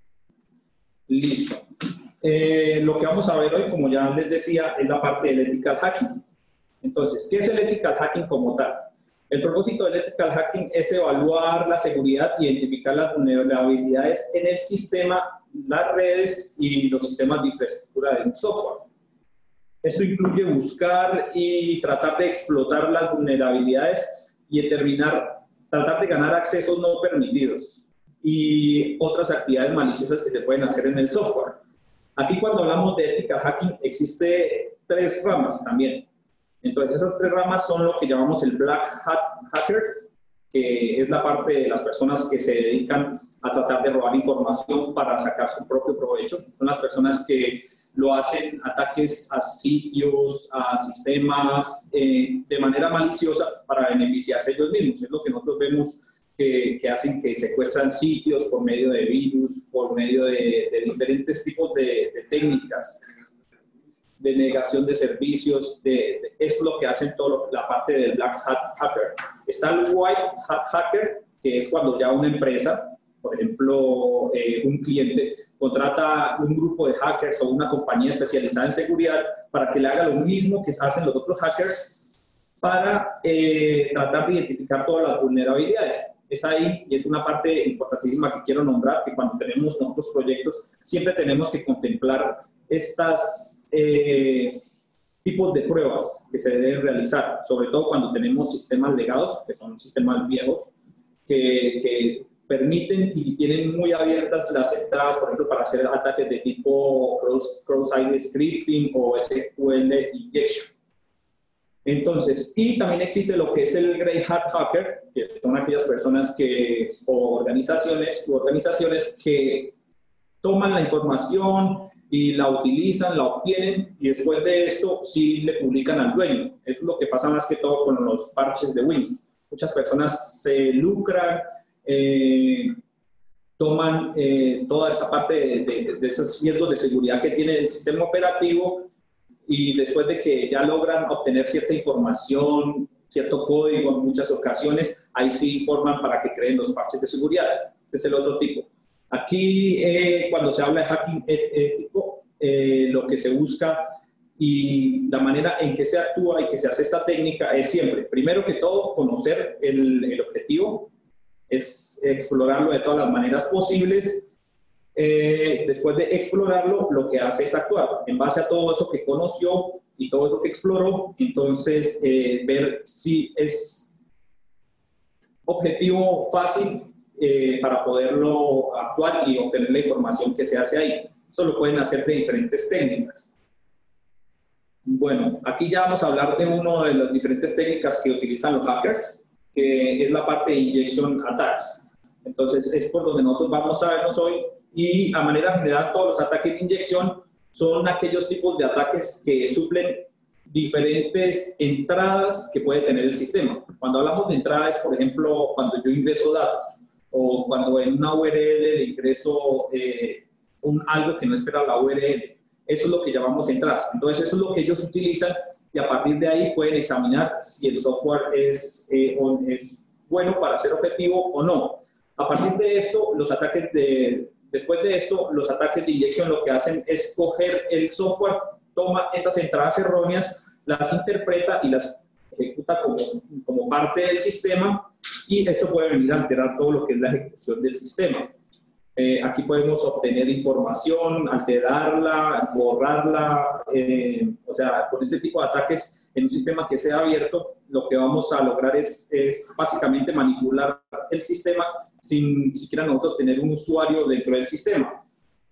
Listo. Eh, lo que vamos a ver hoy, como ya les decía, es la parte del Ethical Hacking. Entonces, ¿qué es el Ethical Hacking como tal? El propósito del Ethical Hacking es evaluar la seguridad e identificar las vulnerabilidades en el sistema, las redes y los sistemas de infraestructura de un software. Esto incluye buscar y tratar de explotar las vulnerabilidades y determinar, tratar de ganar accesos no permitidos y otras actividades maliciosas que se pueden hacer en el software. Aquí cuando hablamos de Ethical Hacking existe tres ramas también. Entonces esas tres ramas son lo que llamamos el Black Hat Hacker, que es la parte de las personas que se dedican a tratar de robar información para sacar su propio provecho. Son las personas que lo hacen ataques a sitios, a sistemas, eh, de manera maliciosa para beneficiarse ellos mismos. Es lo que nosotros vemos que, que hacen, que secuestran sitios por medio de virus, por medio de, de diferentes tipos de, de técnicas, de negación de servicios. De, de, es lo que hacen todo la parte del black hat hacker. Está el white hat hacker, que es cuando ya una empresa, por ejemplo, eh, un cliente contrata un grupo de hackers o una compañía especializada en seguridad para que le haga lo mismo que hacen los otros hackers para eh, tratar de identificar todas las vulnerabilidades. Es ahí, y es una parte importantísima que quiero nombrar, que cuando tenemos nuestros proyectos siempre tenemos que contemplar estos eh, tipos de pruebas que se deben realizar, sobre todo cuando tenemos sistemas legados, que son sistemas viejos, que, que permiten y tienen muy abiertas las entradas, por ejemplo, para hacer ataques de tipo cross, cross-site scripting o S Q L injection. Entonces, y también existe lo que es el Grey Hat Hacker, que son aquellas personas que, o organizaciones, o organizaciones que toman la información y la utilizan, la obtienen, y después de esto sí le publican al dueño. Eso es lo que pasa más que todo con los parches de Windows. Muchas personas se lucran, eh, toman eh, toda esta parte de, de, de esos riesgos de seguridad que tiene el sistema operativo, y después de que ya logran obtener cierta información, cierto código en muchas ocasiones, ahí sí informan para que creen los parches de seguridad. Este es el otro tipo. Aquí, eh, cuando se habla de hacking ético, eh, lo que se busca y la manera en que se actúa y que se hace esta técnica es siempre, primero que todo, conocer el, el objetivo, es explorarlo de todas las maneras posibles. Eh, después de explorarlo, lo que hace es actuar. En base a todo eso que conoció y todo eso que exploró, entonces eh, ver si es objetivo fácil eh, para poderlo actuar y obtener la información que se hace ahí. Eso lo pueden hacer de diferentes técnicas. Bueno, aquí ya vamos a hablar de una de las diferentes técnicas que utilizan los hackers, que es la parte de injection attacks. Entonces, es por donde nosotros vamos a vernos hoy. Y a manera general, todos los ataques de inyección son aquellos tipos de ataques que suplen diferentes entradas que puede tener el sistema. Cuando hablamos de entradas, por ejemplo, cuando yo ingreso datos o cuando en una U R L le ingreso eh, un, algo que no espera la U R L. Eso es lo que llamamos entradas. Entonces, eso es lo que ellos utilizan y a partir de ahí pueden examinar si el software es, eh, es bueno para ser objetivo o no. A partir de esto, los ataques de... Después de esto, los ataques de inyección lo que hacen es coger el software, toma esas entradas erróneas, las interpreta y las ejecuta como, como parte del sistema, y esto puede venir a alterar todo lo que es la ejecución del sistema. Eh, aquí podemos obtener información, alterarla, borrarla, eh, o sea, con este tipo de ataques en un sistema que sea abierto, lo que vamos a lograr es, es básicamente manipular el sistema sin siquiera nosotros tener un usuario dentro del sistema.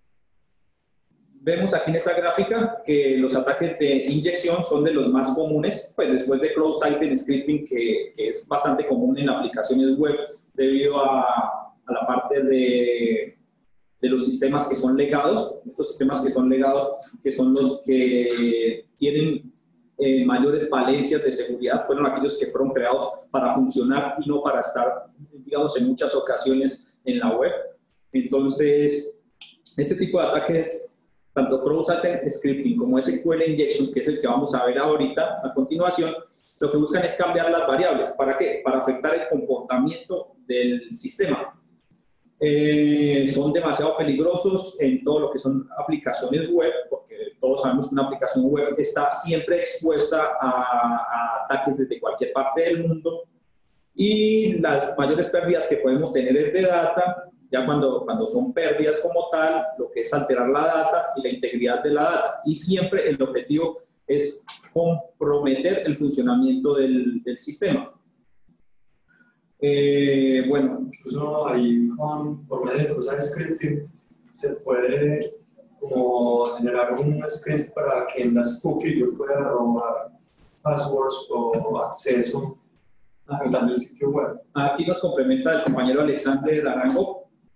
Vemos aquí en esta gráfica que los ataques de inyección son de los más comunes, pues después de cross-site scripting, que, que es bastante común en aplicaciones web debido a, a la parte de, de los sistemas que son legados. Estos sistemas que son legados, que son los que tienen eh, mayores falencias de seguridad, fueron aquellos que fueron creados para funcionar y no para estar, digamos, en muchas ocasiones en la web. Entonces, este tipo de ataques, tanto cross-site scripting como S Q L injection, que es el que vamos a ver ahorita a continuación, lo que buscan es cambiar las variables. ¿Para qué? Para afectar el comportamiento del sistema. Eh, son demasiado peligrosos en todo lo que son aplicaciones web, porque todos sabemos que una aplicación web está siempre expuesta a, a ataques desde cualquier parte del mundo, y las mayores pérdidas que podemos tener es de data. Ya cuando, cuando son pérdidas como tal, lo que es alterar la data y la integridad de la data, y siempre el objetivo es comprometer el funcionamiento del, del sistema. Eh, bueno, incluso ahí con, por medio de cross-site scripting se puede como generar un script para que en las cookies yo pueda robar passwords o acceso a el sitio web. Aquí nos complementa el compañero Alexander Arango,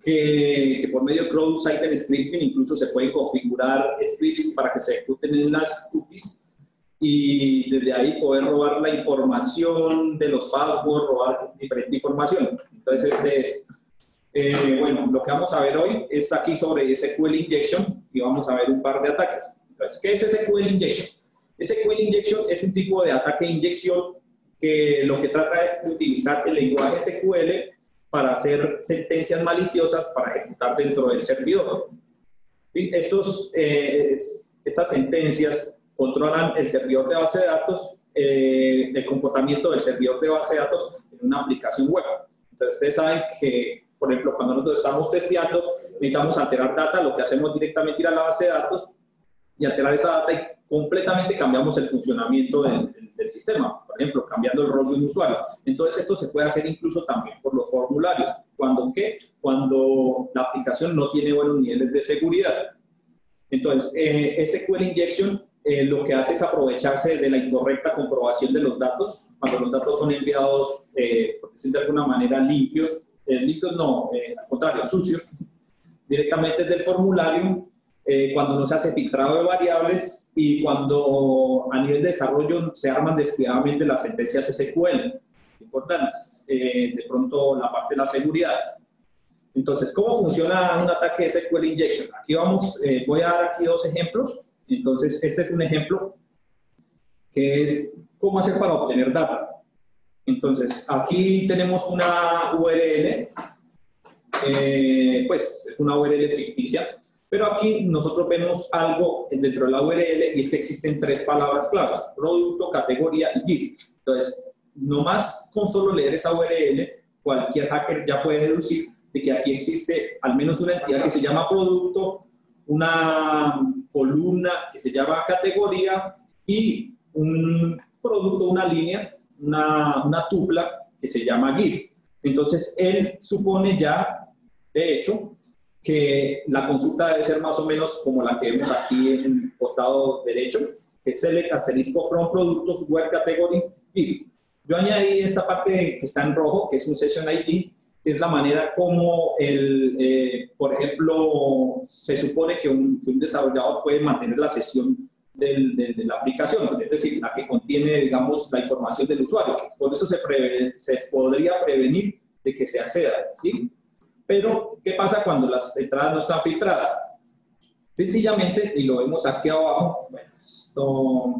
que, que por medio de cross-site scripting incluso se pueden configurar scripts para que se ejecuten en las cookies y desde ahí poder robar la información de los passwords, robar diferente información. Entonces, este es, eh, bueno, lo que vamos a ver hoy es aquí sobre S Q L Injection y vamos a ver un par de ataques. Entonces, ¿qué es S Q L Injection? S Q L Injection es un tipo de ataque de inyección que lo que trata es de utilizar el lenguaje S Q L para hacer sentencias maliciosas para ejecutar dentro del servidor. ¿Sí? Estos, eh, estas sentencias controlan el servidor de base de datos, eh, el comportamiento del servidor de base de datos en una aplicación web. Entonces, ustedes saben que, por ejemplo, cuando nosotros estamos testeando, necesitamos alterar data, lo que hacemos directamente es ir a la base de datos y alterar esa data y completamente cambiamos el funcionamiento del, del, del sistema, por ejemplo, cambiando el rol de un usuario. Entonces, esto se puede hacer incluso también por los formularios. ¿Cuándo qué? Cuando la aplicación no tiene buenos niveles de seguridad. Entonces, eh, S Q L Injection eh, lo que hace es aprovecharse de la incorrecta comprobación de los datos, cuando los datos son enviados, eh, por decir de alguna manera, limpios, eh, limpios no, eh, al contrario, sucios, directamente del formulario, Eh, cuando no se hace filtrado de variables y cuando a nivel de desarrollo se arman descuidadamente las sentencias S Q L, importantes, eh, de pronto la parte de la seguridad. Entonces, ¿cómo funciona un ataque de S Q L Injection? Aquí vamos, eh, voy a dar aquí dos ejemplos. Entonces, este es un ejemplo que es cómo hacer para obtener data. Entonces, aquí tenemos una U R L, eh, pues es una U R L ficticia. Pero aquí nosotros vemos algo dentro de la U R L y es que existen tres palabras claves: producto, categoría y GIF. Entonces, nomás con solo leer esa U R L, cualquier hacker ya puede deducir de que aquí existe al menos una entidad que se llama producto, una columna que se llama categoría y un producto, una línea, una, una tupla que se llama GIF. Entonces, él supone ya, de hecho, que la consulta debe ser más o menos como la que vemos aquí en el costado derecho, que es select asterisco from productos web category GIF. Yo añadí esta parte que está en rojo, que es un session I D, que es la manera como, el, eh, por ejemplo, se supone que un, que un desarrollador puede mantener la sesión del, de, de la aplicación, es decir, la que contiene, digamos, la información del usuario. Por eso se, prevé, se podría prevenir de que se acceda, ¿sí? Pero, ¿qué pasa cuando las entradas no están filtradas? Sencillamente, y lo vemos aquí abajo, bueno, esto,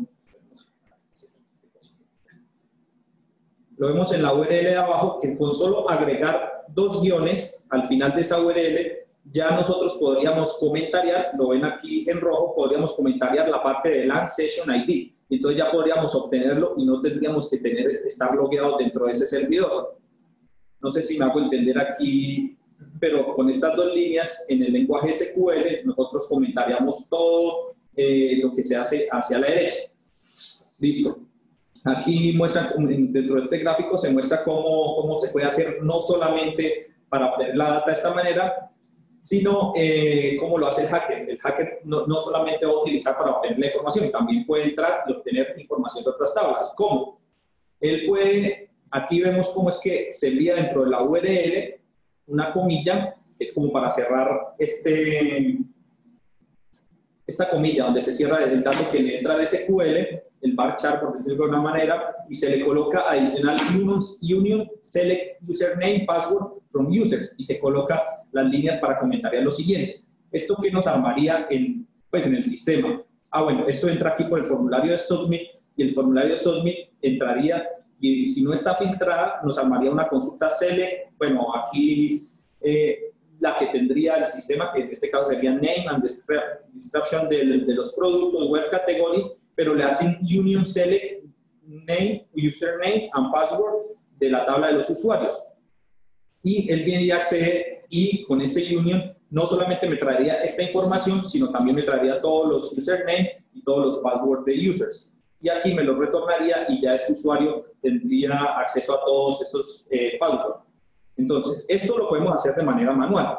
lo vemos en la U R L de abajo, que con solo agregar dos guiones al final de esa U R L, ya nosotros podríamos comentariar, lo ven aquí en rojo, podríamos comentariar la parte de LAN Session I D. Entonces ya podríamos obtenerlo y no tendríamos que tener, estar logueados dentro de ese servidor. No sé si me hago entender aquí, pero con estas dos líneas en el lenguaje S Q L nosotros comentaríamos todo eh, lo que se hace hacia la derecha. Listo. Aquí muestra, dentro de este gráfico se muestra cómo, cómo se puede hacer no solamente para obtener la data de esta manera, sino eh, cómo lo hace el hacker. El hacker no, no solamente va a utilizar para obtener la información, también puede entrar y obtener información de otras tablas. ¿Cómo? Él puede, aquí vemos cómo es que se envía dentro de la U R L una comilla, que es como para cerrar este, esta comilla donde se cierra el dato que le entra al S Q L, el varchar, por decirlo de alguna manera, y se le coloca adicional union, union select username password from users, y se coloca las líneas para comentariar lo siguiente. ¿Esto qué nos armaría en, pues, en el sistema? Ah, bueno, esto entra aquí por el formulario de submit, y el formulario de submit entraría, y si no está filtrada, nos armaría una consulta select, bueno, aquí eh, la que tendría el sistema, que en este caso sería name and description de, de los productos, web category, pero le hacen union select name, username and password de la tabla de los usuarios. Y él viene y accede, y con este union no solamente me traería esta información, sino también me traería todos los username y todos los passwords de users. Y aquí me lo retornaría y ya este usuario tendría acceso a todos esos eh, passwords. Entonces, esto lo podemos hacer de manera manual.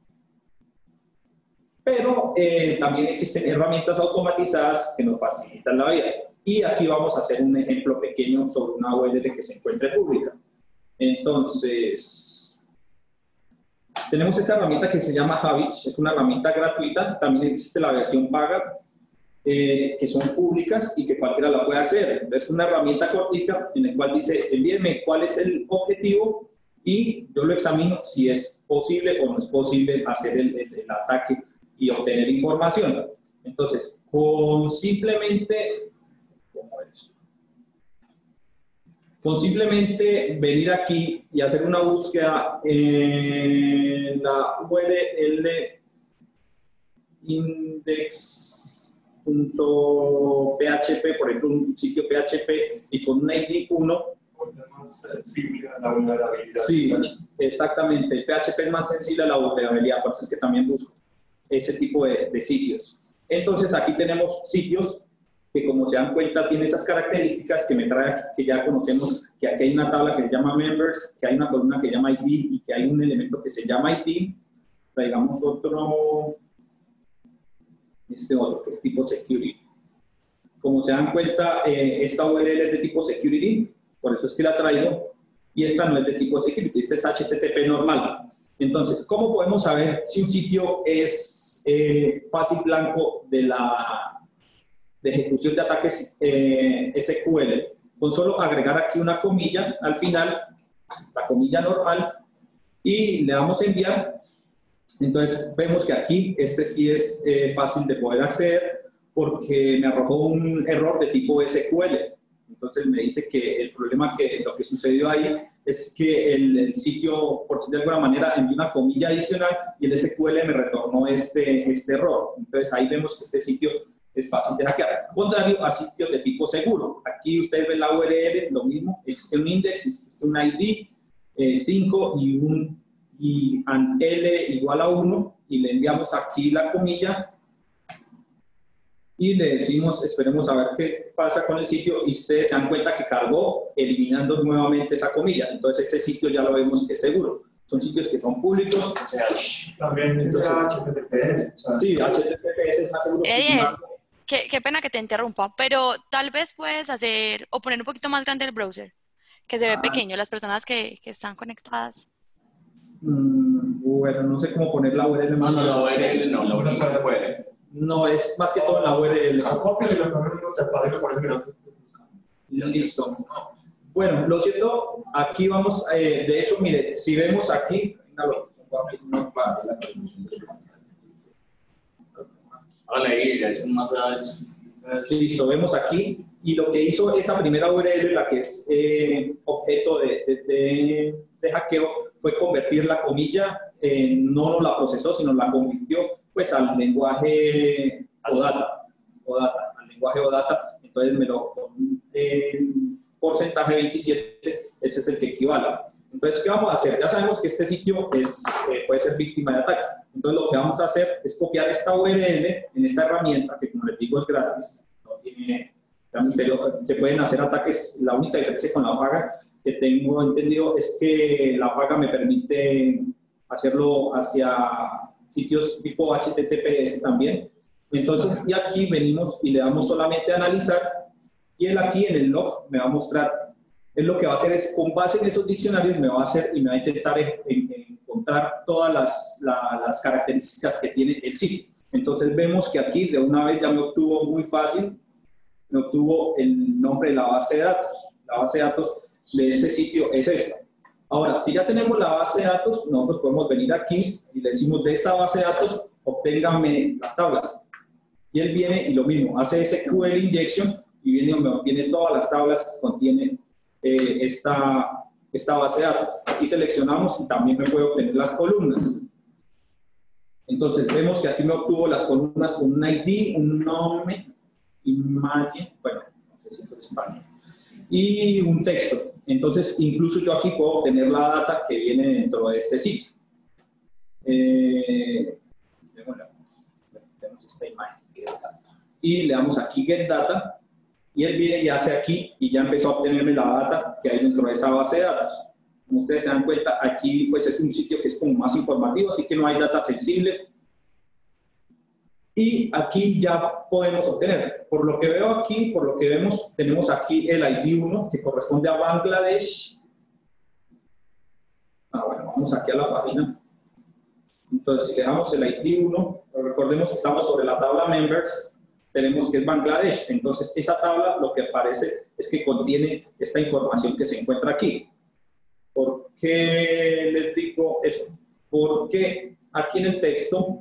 Pero eh, también existen herramientas automatizadas que nos facilitan la vida. Y aquí vamos a hacer un ejemplo pequeño sobre una U R L que se encuentre pública. Entonces, tenemos esta herramienta que se llama Habits, es una herramienta gratuita, también existe la versión paga, eh, que son públicas y que cualquiera la puede hacer. Es una herramienta cortica en la cual dice, envíenme cuál es el objetivo y yo lo examino si es posible o no es posible hacer el, el, el ataque y obtener información. Entonces, con simplemente, ¿cómo es? Con simplemente venir aquí y hacer una búsqueda en la U R L index punto p h p, por ejemplo, un sitio P H P y con un I D uno. Más sensible a la vulnerabilidad. Sí, exactamente. El P H P es más sensible a la vulnerabilidad, por eso es que también busco ese tipo de, de sitios. Entonces, aquí tenemos sitios que, como se dan cuenta, tiene esas características que me trae aquí, que ya conocemos, que aquí hay una tabla que se llama Members, que hay una columna que se llama I D y que hay un elemento que se llama I D. Traigamos otro, este otro, que es tipo Security. Como se dan cuenta, eh, esta U R L es de tipo Security, por eso es que la traigo, y esta no es de tipo Security, esta es H T T P normal. Entonces, ¿cómo podemos saber si un sitio es eh, fácil blanco de la de ejecución de ataques eh, S Q L? Con solo agregar aquí una comilla al final, la comilla normal, y le damos a enviar. Entonces, vemos que aquí este sí es eh, fácil de poder acceder porque me arrojó un error de tipo S Q L. Entonces me dice que el problema, que lo que sucedió ahí es que el, el sitio, por de alguna manera, envió una comilla adicional y el S Q L me retornó este, este error. Entonces ahí vemos que este sitio es fácil de hackear. Contrario a sitios de tipo seguro. Aquí ustedes ven la U R L, lo mismo, existe un index, existe un I D eh, cinco y un y an L igual a uno y le enviamos aquí la comilla y le decimos, esperemos a ver qué pasa con el sitio, y ustedes se dan cuenta que cargó eliminando nuevamente esa comilla. Entonces este sitio ya lo vemos que es seguro. Son sitios que son públicos. O sea, también es H T T P S. O sea, sí, H T T P S es más seguro. Ediel, qué, qué pena que te interrumpa, pero tal vez puedes hacer o poner un poquito más grande el browser, que se ve ah. pequeño, las personas que, que están conectadas. Mm, bueno, no sé cómo poner la U R L. No, no, la U R L no, la U R L no puede. No, es más que todo la U R L. Acópiale los números de padre que pones mirando. Listo. Bueno, lo cierto, aquí vamos, eh, de hecho, mire, si vemos aquí, Vale, es un más listo, vemos aquí, y lo que hizo esa primera U R L, la que es eh, objeto de, de, de, de hackeo, fue convertir la comilla, eh, no la procesó, sino la convirtió pues al lenguaje OData, OData, al lenguaje OData, entonces me lo con eh, porcentaje veintisiete, ese es el que equivale. Entonces, ¿qué vamos a hacer? Ya sabemos que este sitio es, eh, puede ser víctima de ataque. Entonces, lo que vamos a hacer es copiar esta U R L en esta herramienta, que como les digo es gratis, no tiene, se pueden hacer ataques. La única diferencia con la paga que tengo entendido es que la paga me permite hacerlo hacia sitios tipo H T T P S también. Entonces, y aquí venimos y le damos solamente a analizar, y él aquí en el log me va a mostrar, él lo que va a hacer es, con base en esos diccionarios, me va a hacer y me va a intentar en, en, encontrar todas las, la, las características que tiene el sitio. Entonces vemos que aquí de una vez ya me obtuvo muy fácil, me obtuvo el nombre de la base de datos. La base de datos de este sitio es esta. Ahora, si ya tenemos la base de datos, nosotros podemos venir aquí y le decimos de esta base de datos, obténgame las tablas. Y él viene y lo mismo, hace S Q L injection y viene y me obtiene todas las tablas que contiene eh, esta, esta base de datos. Aquí seleccionamos y también me puede obtener las columnas. Entonces vemos que aquí me obtuvo las columnas con un I D, un nombre, imagen, bueno, no sé si esto es español, y un texto. Entonces, incluso yo aquí puedo obtener la data que viene dentro de este sitio. Eh, bueno, tenemos esta imagen, get data. Y le damos aquí Get Data, y él viene y hace aquí, y ya empezó a obtenerme la data que hay dentro de esa base de datos. Como ustedes se dan cuenta, aquí pues es un sitio que es como más informativo, así que no hay data sensible. Y aquí ya podemos obtener, por lo que veo aquí, por lo que vemos, tenemos aquí el I D uno que corresponde a Bangladesh. Ah, bueno, vamos aquí a la página. Entonces, si le damos el I D uno, recordemos que estamos sobre la tabla Members, tenemos que es Bangladesh. Entonces, esa tabla lo que aparece es que contiene esta información que se encuentra aquí. ¿Por qué les digo eso? Porque aquí en el texto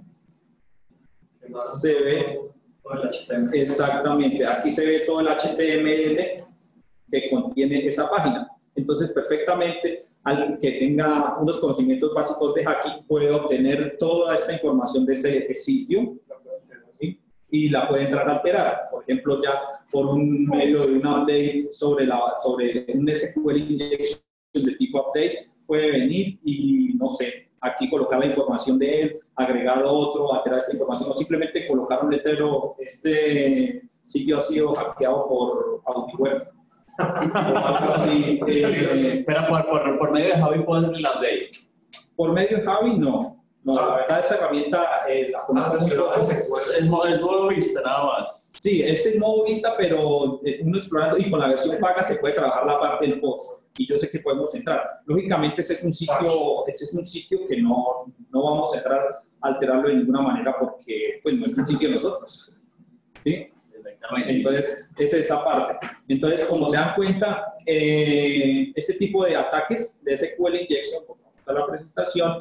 se ve, exactamente, aquí se ve todo el H T M L que contiene esa página. Entonces, perfectamente, alguien que tenga unos conocimientos básicos de hacking puede obtener toda esta información de ese sitio, ¿sí? Y la puede entrar a alterar. Por ejemplo, ya por un medio de un update sobre, la, sobre un S Q L injection de tipo update, puede venir y, no sé, aquí colocar la información de él, agregar otro, alterar esta información, o simplemente colocar un letrero, este sitio ha sido hackeado por AudiWeb. Así, eh, Pero por, por, por medio de Javi pueden hacer el update. Por medio de Javi, no. No, la verdad esa herramienta eh, la conozco muy poco. Es, es modo vista nada más. Sí, este es modo vista, pero eh, uno explorando y con la versión paga se puede trabajar la parte del post. Y yo sé que podemos entrar. Lógicamente ese es un sitio, este es un sitio que no, no vamos a entrar a alterarlo de ninguna manera porque pues, no es un sitio de nosotros. ¿Sí? Entonces, esa es esa parte. Entonces, como se dan cuenta, eh, ese tipo de ataques de S Q L injection, como está la presentación,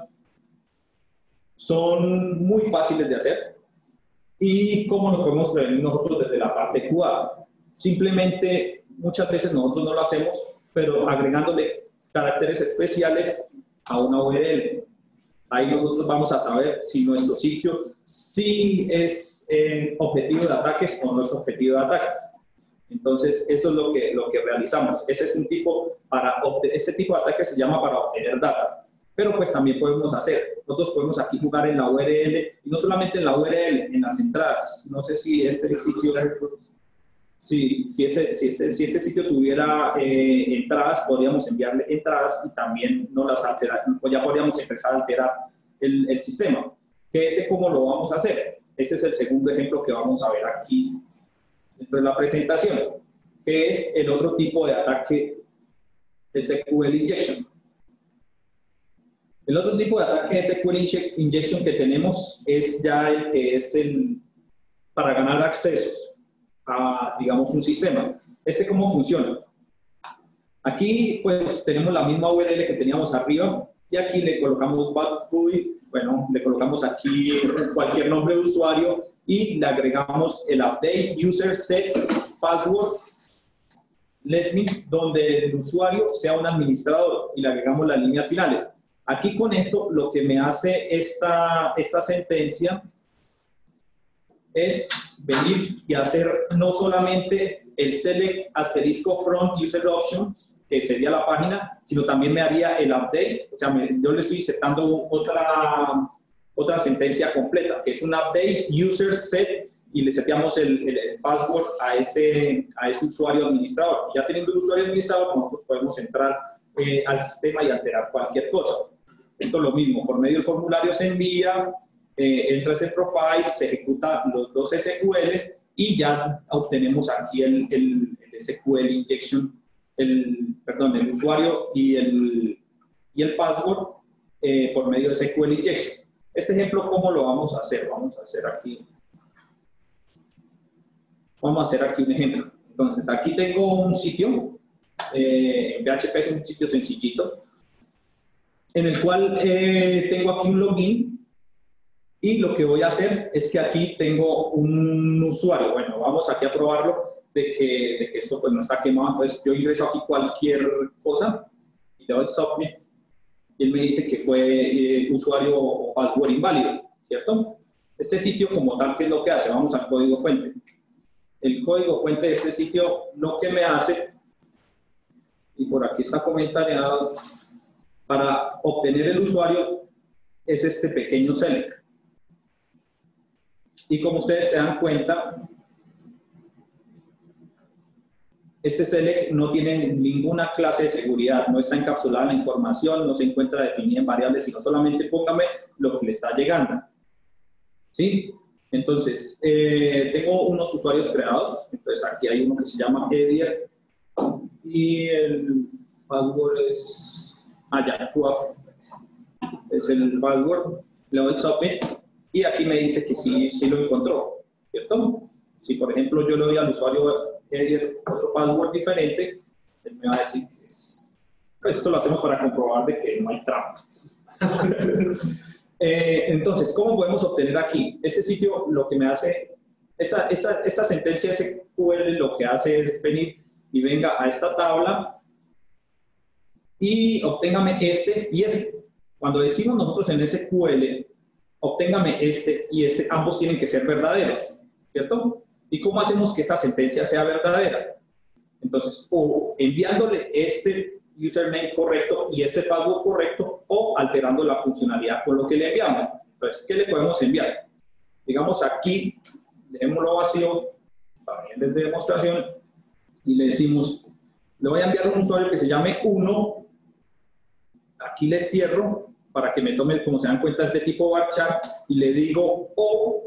son muy fáciles de hacer. ¿Y cómo nos podemos prevenir nosotros desde la parte Q A? Simplemente, muchas veces nosotros no lo hacemos, pero agregándole caracteres especiales a una U R L. Ahí nosotros vamos a saber si nuestro sitio sí es eh, objetivo de ataques o no es objetivo de ataques. Entonces, eso es lo que, lo que realizamos. Ese es un tipo, para ese tipo de ataque se llama para obtener data. Pero pues también podemos hacer. Nosotros podemos aquí jugar en la U R L, y no solamente en la U R L, en las entradas. No sé si este sitio... Si, si, ese, si, ese, si ese sitio tuviera eh, entradas, podríamos enviarle entradas y también no las alterar, pues ya podríamos empezar a alterar el, el sistema. ¿Que ese cómo lo vamos a hacer? Ese es el segundo ejemplo que vamos a ver aquí dentro de la presentación, que es el otro tipo de ataque de S Q L injection. El otro tipo de ataque de S Q L injection que tenemos es ya el que es el para ganar accesos a, digamos, un sistema. ¿Este cómo funciona? Aquí, pues, tenemos la misma U R L que teníamos arriba y aquí le colocamos bad G U I, bueno, le colocamos aquí cualquier nombre de usuario y le agregamos el update user set password let me, donde el usuario sea un administrador y le agregamos las líneas finales. Aquí con esto, lo que me hace esta, esta sentencia es venir y hacer no solamente el select asterisco front user options, que sería la página, sino también me haría el update. O sea, me, yo le estoy setando otra, otra sentencia completa, que es un update user set, y le seteamos el, el, el password a ese, a ese usuario administrador. Ya teniendo el usuario administrador, nosotros podemos entrar eh, al sistema y alterar cualquier cosa. Esto es lo mismo, por medio del formulario se envía, Eh, entra ese profile, se ejecuta los dos S Q Ls y ya obtenemos aquí el, el, el S Q L injection, el, perdón, el usuario y el, y el password eh, por medio de S Q L injection. Este ejemplo, ¿cómo lo vamos a hacer? Vamos a hacer aquí. Vamos a hacer aquí un ejemplo. Entonces, aquí tengo un sitio, eh, en P H P es un sitio sencillito, en el cual eh, tengo aquí un login. Y lo que voy a hacer es que aquí tengo un usuario. Bueno, vamos aquí a probarlo de que, de que esto pues no está quemado. Entonces yo ingreso aquí cualquier cosa y le doy submit. Y él me dice que fue eh, usuario o password inválido, ¿cierto? Este sitio como tal, ¿qué es lo que hace? Vamos al código fuente. El código fuente de este sitio lo que me hace, y por aquí está comentariado, para obtener el usuario es este pequeño select. Y como ustedes se dan cuenta, este select no tiene ninguna clase de seguridad, no está encapsulada la información, no se encuentra definida en variables, sino solamente póngame lo que le está llegando. ¿Sí? Entonces, eh, tengo unos usuarios creados, entonces aquí hay uno que se llama Edier y el password es, ah ya, es el password. le doy submit y aquí me dice que sí, sí lo encontró, ¿cierto? Si por ejemplo yo le doy al usuario Edier otro password diferente, él me va a decir que es... Pues esto lo hacemos para comprobar de que no hay trampa. eh, entonces, ¿cómo podemos obtener aquí? Este sitio lo que me hace, esta, esta, esta sentencia S Q L lo que hace es venir y venga a esta tabla y obténgame este y este. Cuando decimos nosotros en S Q L, obténgame este y este, ambos tienen que ser verdaderos, ¿cierto? ¿Y cómo hacemos que esta sentencia sea verdadera? Entonces, o enviándole este username correcto y este password correcto, o alterando la funcionalidad con lo que le enviamos. Entonces, ¿qué le podemos enviar? Digamos aquí, dejémoslo vacío, para fines de demostración, y le decimos, le voy a enviar un usuario que se llame uno, aquí le cierro, para que me tome, como se dan cuenta, es de tipo varchar, y le digo, o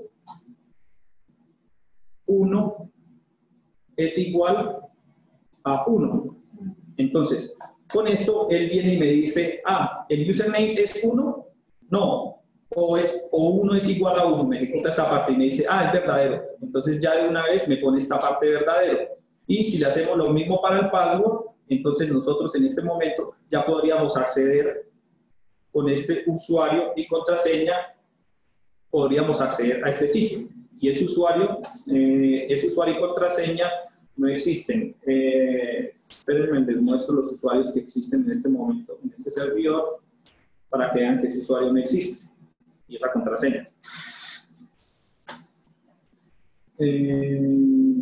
uno es igual a uno. Entonces, con esto, él viene y me dice, ah, ¿el username es uno? No. O, es, o uno es igual a uno. Me ejecuta esta parte y me dice, ah, es verdadero. Entonces, ya de una vez me pone esta parte verdadero. Y si le hacemos lo mismo para el password, entonces nosotros en este momento ya podríamos acceder con este usuario y contraseña, podríamos acceder a este sitio. Y ese usuario, eh, ese usuario y contraseña no existen. Eh, espérenme, les muestro los usuarios que existen en este momento en este servidor para que vean que ese usuario no existe y esa contraseña. Eh,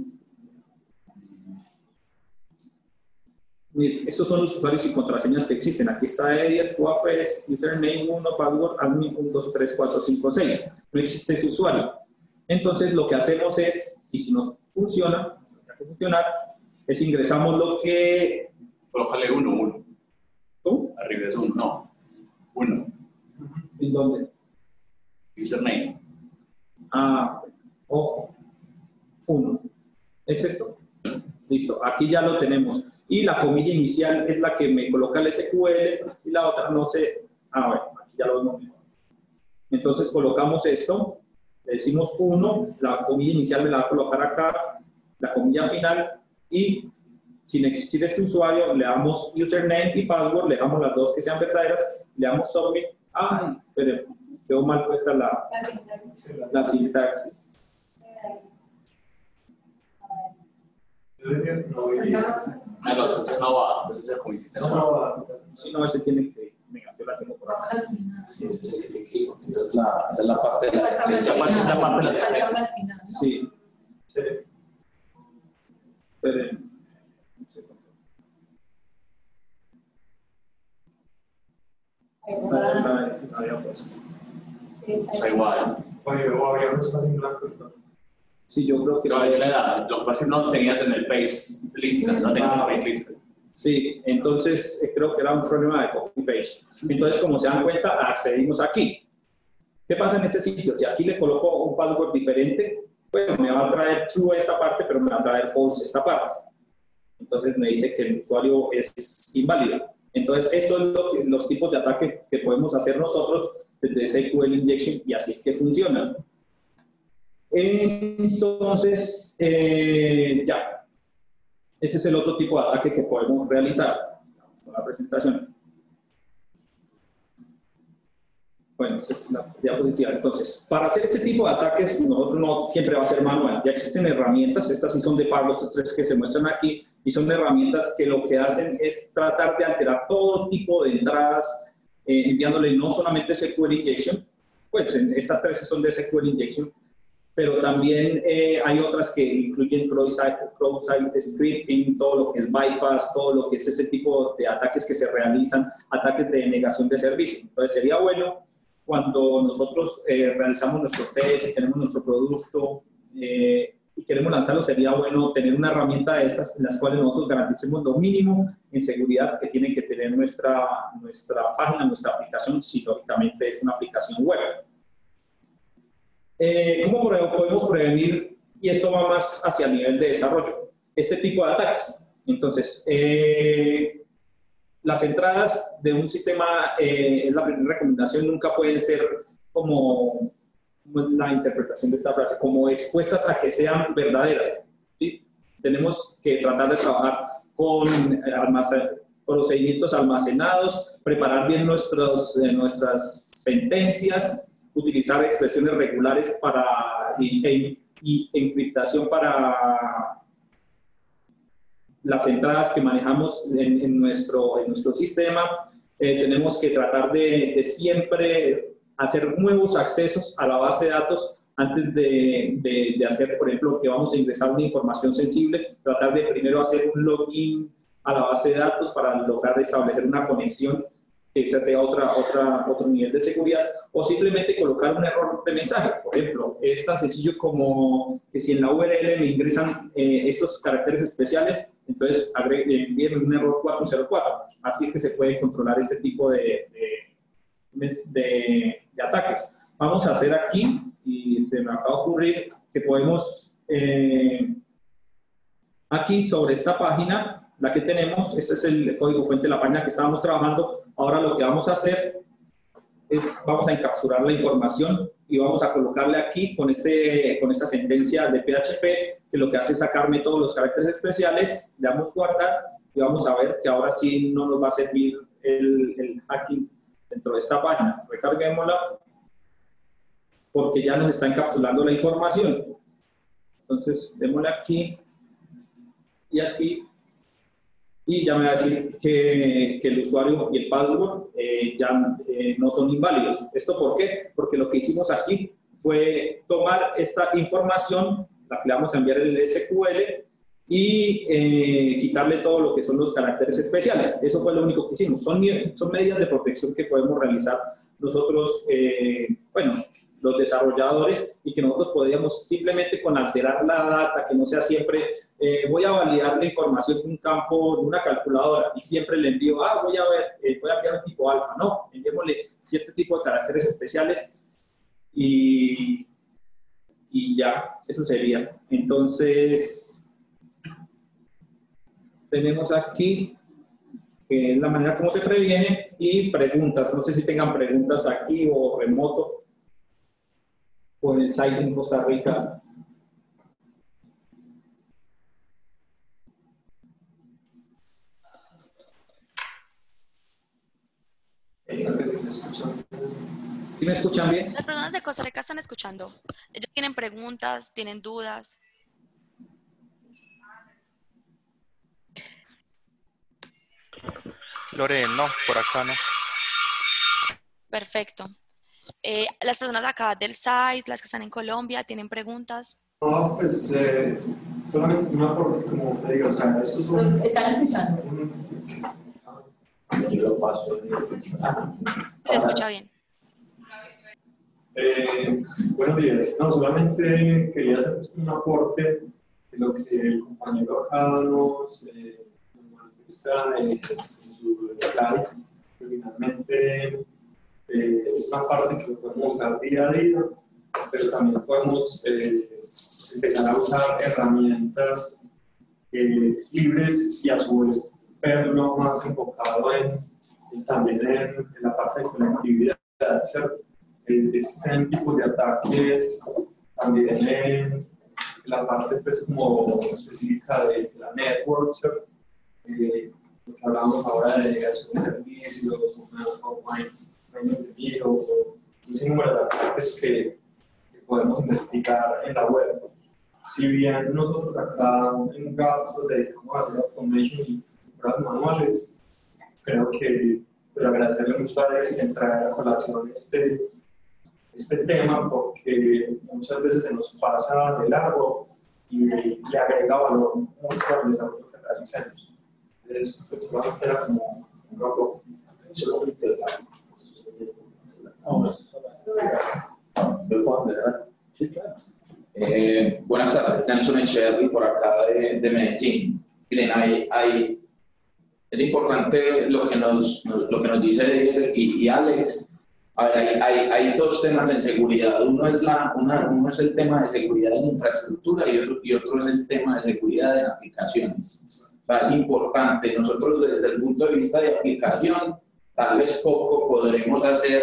Miren, estos son los usuarios y contraseñas que existen. Aquí está Edier, Q A F S, username uno, password, admin uno, dos, tres, cuatro, cinco, seis. No existe ese usuario. Entonces, lo que hacemos es, y si no funciona, que funcionar, es ingresamos lo que... Colócale uno, uno. ¿Cómo? Arriba es uno, no. Uno. ¿En dónde? Username. Ah, ojo. Uno. ¿Es esto? Listo. Aquí ya lo tenemos. Y la comilla inicial es la que me coloca el S Q L y la otra no sé. Ah, bueno, aquí ya lo vemos mejor. Entonces colocamos esto, le decimos uno, la comilla inicial me la va a colocar acá, la comilla final, y sin existir este usuario le damos username y password, le damos las dos que sean verdaderas, le damos submit. Ay, pero quedó mal puesta la, la sintaxis. Ah, no, entonces no va, entonces es como No va. Si no, ese tiene que... Venga, yo la tengo por acá. Sí, sí, sí, sí, sí. Esa es la, esa es la parte de la... Esa es la parte de la sentencia. Sí. Sí. Esperen. La, la, la había puesto. Está igual. Oye, o había un espacio en blanco. Sí, yo creo que... No, yo le da, lo que pasa es que no tenías en el paste list, no tenías la paste list. Sí, entonces eh, creo que era un problema de copy-paste. Entonces, como se dan cuenta, accedimos aquí. ¿Qué pasa en este sitio? Si aquí le coloco un password diferente, pues me va a traer true esta parte, pero me va a traer false esta parte. Entonces me dice que el usuario es inválido. Entonces, estos son lo que, los tipos de ataque que podemos hacer nosotros desde S Q L Injection y así es que funcionan. Entonces, eh, ya. Ese es el otro tipo de ataque que podemos realizar con la presentación. Bueno, esta es la diapositiva. Entonces, para hacer este tipo de ataques, nosotros no siempre va a ser manual. Ya existen herramientas, estas sí son de pago, estas tres que se muestran aquí, y son herramientas que lo que hacen es tratar de alterar todo tipo de entradas, eh, enviándole no solamente S Q L Injection, pues en estas tres son de S Q L Injection, pero también eh, hay otras que incluyen cross-site scripting, todo lo que es bypass, todo lo que es ese tipo de ataques que se realizan, ataques de negación de servicio. Entonces sería bueno cuando nosotros eh, realizamos nuestro test, tenemos nuestro producto eh, y queremos lanzarlo, sería bueno tener una herramienta de estas en las cuales nosotros garanticemos lo mínimo en seguridad que tiene que tener nuestra, nuestra página, nuestra aplicación, si lógicamente es una aplicación web. Eh, ¿Cómo podemos prevenir? Y esto va más hacia el nivel de desarrollo, este tipo de ataques. Entonces, eh, las entradas de un sistema, eh, es la primera recomendación, nunca pueden ser como, como la interpretación de esta frase, como expuestas a que sean verdaderas, ¿sí? Tenemos que tratar de trabajar con almacén, procedimientos almacenados, preparar bien nuestros, eh, nuestras sentencias, utilizar expresiones regulares para, y, e, y encriptación para las entradas que manejamos en, en, nuestro, en nuestro sistema. Eh, tenemos que tratar de, de siempre hacer nuevos accesos a la base de datos antes de, de, de hacer, por ejemplo, que vamos a ingresar una información sensible, tratar de primero hacer un login a la base de datos para lograr establecer una conexión que se sea otra, otra, otro nivel de seguridad, o simplemente colocar un error de mensaje. Por ejemplo, es tan sencillo como que si en la U R L me ingresan eh, estos caracteres especiales, entonces envíen un error cuatro cero cuatro. Así es que se puede controlar este tipo de, de, de, de ataques. Vamos a hacer aquí, y se me acaba de ocurrir que podemos, eh, aquí sobre esta página, la que tenemos, este es el código fuente de la página que estábamos trabajando. Ahora lo que vamos a hacer es, vamos a encapsular la información y vamos a colocarle aquí con, este, con esta sentencia de P H P, que lo que hace es sacarme todos los caracteres especiales, le damos guardar y vamos a ver que ahora sí no nos va a servir el, el hacking dentro de esta página. Recarguémosla porque ya nos está encapsulando la información. Entonces, démosle aquí y aquí. Y ya me va a decir que, que el usuario y el password eh, ya eh, no son inválidos. ¿Esto por qué? Porque lo que hicimos aquí fue tomar esta información, la que le vamos a enviar el S Q L, y eh, quitarle todo lo que son los caracteres especiales. Eso fue lo único que hicimos. Son, son medidas de protección que podemos realizar nosotros, eh, bueno, los desarrolladores, y que nosotros podríamos simplemente con alterar la data, que no sea siempre, eh, voy a validar la información de un campo, de una calculadora, y siempre le envío, ah, voy a ver, eh, voy a enviar un tipo alfa. No, enviémosle cierto tipo de caracteres especiales y, y ya, eso sería. Entonces, tenemos aquí, que es la manera como se previene, y preguntas. No sé si tengan preguntas aquí o remoto, con el site en Costa Rica. ¿Sí me escuchan bien? Las personas de Costa Rica están escuchando. Ellos tienen preguntas, tienen dudas. Lore, no, por acá no. Perfecto. Eh, las personas acá del site, las que están en Colombia, ¿tienen preguntas? No, pues eh, solamente una porque, como te digo, o sea, estos son... Pues, ¿están escuchando? Yo lo paso. ¿Se escucha bien? Eh, buenos días. No, solamente quería hacer un aporte de lo que el compañero acá nos eh, manifiesta en su slide, que finalmente eh, es una parte que podemos usar día a día, pero también podemos eh, empezar a usar herramientas eh, libres y a su vez verlo más enfocado en, en también en, en la parte de conectividad, ¿cierto? Eh, existen tipos de ataques también en la parte pues como específica de, de la network, ¿cierto? Eh, lo que hablamos ahora de negación de servicios, o enemigos, o un sinnúmero de ataques que, que podemos investigar en la web. Si bien nosotros acá en Gap nos dedicamos a hacer automation y pruebas manuales, creo que quiero agradecerle mucho a él en traer a colación este, este tema, porque muchas veces se nos pasa de largo y le agrega valor mucho al desarrollo que realicemos. Entonces, pues, solamente era como un poco. Sí, claro. Eh, buenas tardes, Nelson Echeverry por acá de, de Medellín. Miren, hay, hay, es importante lo que nos, lo que nos dice y, y Alex. A ver, hay, hay, hay dos temas en seguridad. Uno es, la, una, uno es el tema de seguridad en infraestructura y, eso, y otro es el tema de seguridad en aplicaciones. O sea, es importante. Nosotros desde el punto de vista de aplicación, tal vez poco podremos hacer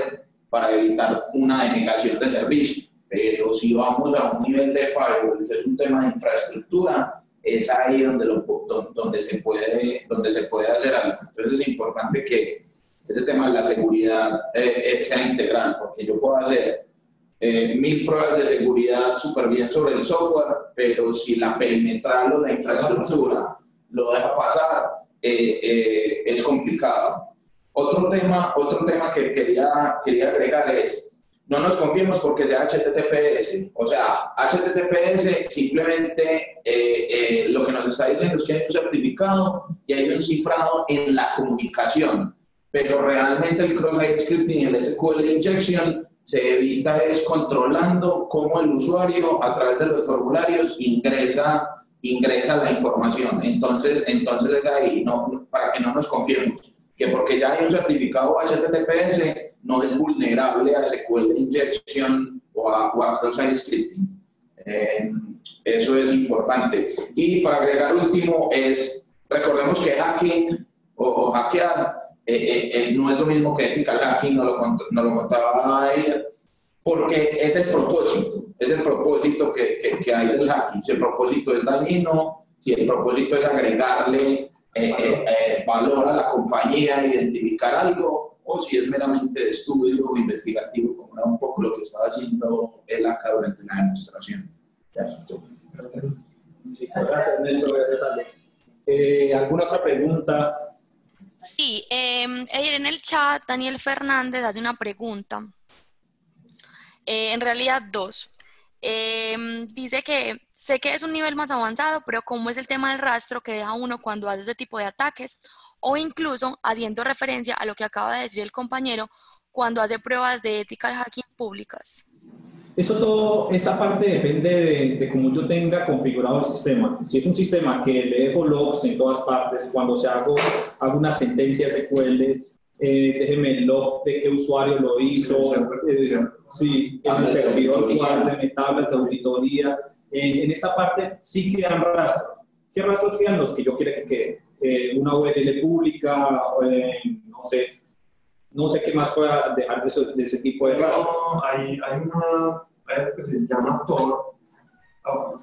para evitar una denegación de servicio. Pero si vamos a un nivel de firewall, que es un tema de infraestructura, es ahí donde, lo, donde, se, puede, donde se puede hacer algo. Entonces es importante que ese tema de la seguridad eh, sea integral, porque yo puedo hacer eh, mil pruebas de seguridad súper bien sobre el software, pero si la perimetral o la infraestructura lo deja pasar, eh, eh, es complicado. Otro tema, otro tema que quería, quería agregar es, no nos confiemos porque sea H T T P S. O sea, H T T P S simplemente eh, eh, lo que nos está diciendo es que hay un certificado y hay un cifrado en la comunicación. Pero realmente el cross-site scripting y el S Q L injection se evita es controlando cómo el usuario a través de los formularios ingresa, ingresa la información. Entonces, entonces es ahí, no, para que no nos confiemos, que porque ya hay un certificado H T T P S no es vulnerable a S Q L injection o a, o a cross-site scripting. Eh, eso es importante. Y para agregar último es, recordemos que hacking o, o hackear eh, eh, eh, no es lo mismo que ethical hacking, no lo, no lo contaba ella, porque es el propósito, es el propósito que, que, que hay del hacking. Si el propósito es dañino, si el propósito es agregarle eh, eh, eh, valor a la compañía, identificar algo, o si es meramente de estudio o investigativo, como era un poco lo que estaba haciendo él acá durante la demostración. Ya, gracias. Gracias, Nelson. Gracias, Alex. Eh, ¿Alguna otra pregunta? Sí, eh, en el chat Daniel Fernández hace una pregunta. Eh, en realidad dos. Eh, dice que sé que es un nivel más avanzado, pero ¿cómo es el tema del rastro que deja uno cuando hace ese tipo de ataques? O incluso haciendo referencia a lo que acaba de decir el compañero cuando hace pruebas de ethical hacking públicas. Eso todo, esa parte depende de, de cómo yo tenga configurado el sistema. Si es un sistema que le dejo logs en todas partes, cuando se hago, hago una sentencia S Q L, eh, déjeme el log de qué usuario lo hizo, eh, sí, en el servidor cuál, en tablas de auditoría. En, en esa parte sí quedan rastros. ¿Qué rastros quedan? Los que yo quiera que quede. Eh, una U R L pública, eh, no sé, no sé qué más pueda dejar de, eso, de ese tipo de rastros. No, hay, hay una hay algo que se llama Tor. Oh.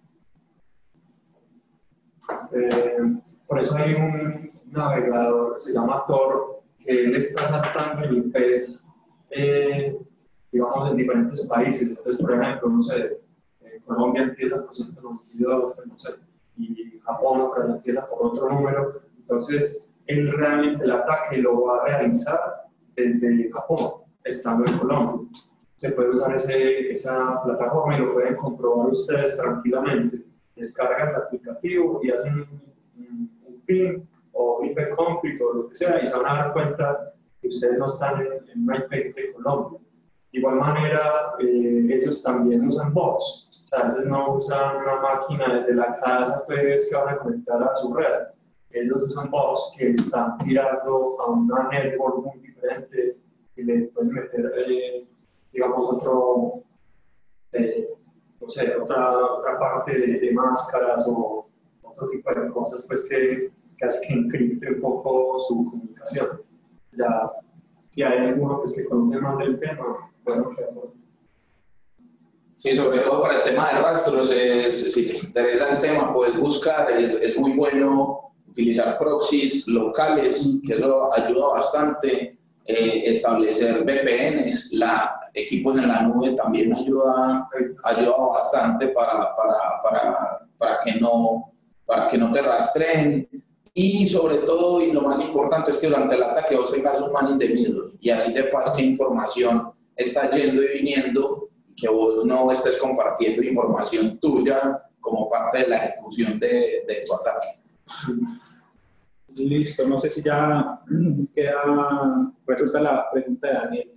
Eh, por eso hay un navegador que se llama Tor, que él está saltando en I Ps, eh, digamos, en diferentes países. Entonces, por ejemplo, no sé, eh, Colombia empieza por ciento noventa y dos, no sé, y Japón pero empieza por otro número. Entonces, él realmente el ataque lo va a realizar desde Japón, estando en Colombia. Se puede usar ese, esa plataforma y lo pueden comprobar ustedes tranquilamente. Descargan el aplicativo y hacen un, un ping o I P config o lo que sea y se van a dar cuenta que ustedes no están en, en una I P de Colombia. De igual manera, eh, ellos también usan bots. O sea, ellos no usan una máquina desde la casa pues, que van a conectar a su red. Ellos usan bots que están tirando a una network muy diferente y le pueden meter, eh, digamos, otro, eh, no sé, otra, otra parte de, de máscaras o otro tipo de cosas pues, que, que hace que encripte un poco su comunicación. Ya, si hay alguno pues, que conoce más del tema, bueno, claro. Sí, sobre todo para el tema de rastros, es, si te interesa el tema, puedes buscar, es, es muy bueno utilizar proxies locales, que eso ayuda bastante, eh, establecer V P Ns, la, equipos en la nube también ayuda, ayuda bastante para, para, para, para, que no, para que no te rastreen. Y sobre todo, y lo más importante es que durante el ataque vos tengas un man in the middle y así sepas qué información está yendo y viniendo, que vos no estés compartiendo información tuya como parte de la ejecución de, de tu ataque. Listo, no sé si ya queda, resulta la pregunta de Daniel.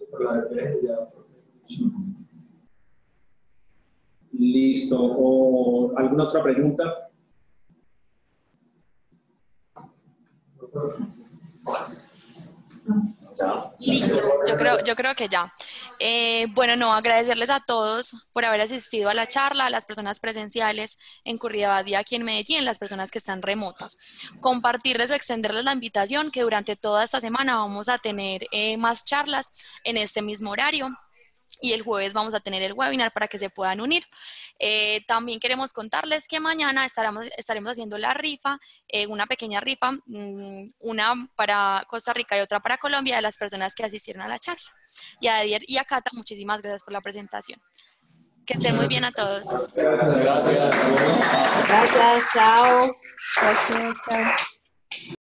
Listo, ¿o alguna otra pregunta? Ya. Listo, yo creo, yo creo que ya. Eh, bueno, no, agradecerles a todos por haber asistido a la charla, a las personas presenciales en Curridabat aquí en Medellín, las personas que están remotas. Compartirles o extenderles la invitación que durante toda esta semana vamos a tener eh, más charlas en este mismo horario. Y el jueves vamos a tener el webinar para que se puedan unir. Eh, también queremos contarles que mañana estaremos, estaremos haciendo la rifa, eh, una pequeña rifa, mmm, una para Costa Rica y otra para Colombia, de las personas que asistieron a la charla. Y a Dier y a Cata, muchísimas gracias por la presentación. Que estén muy bien a todos. Gracias. Gracias, chao. Gracias, chao.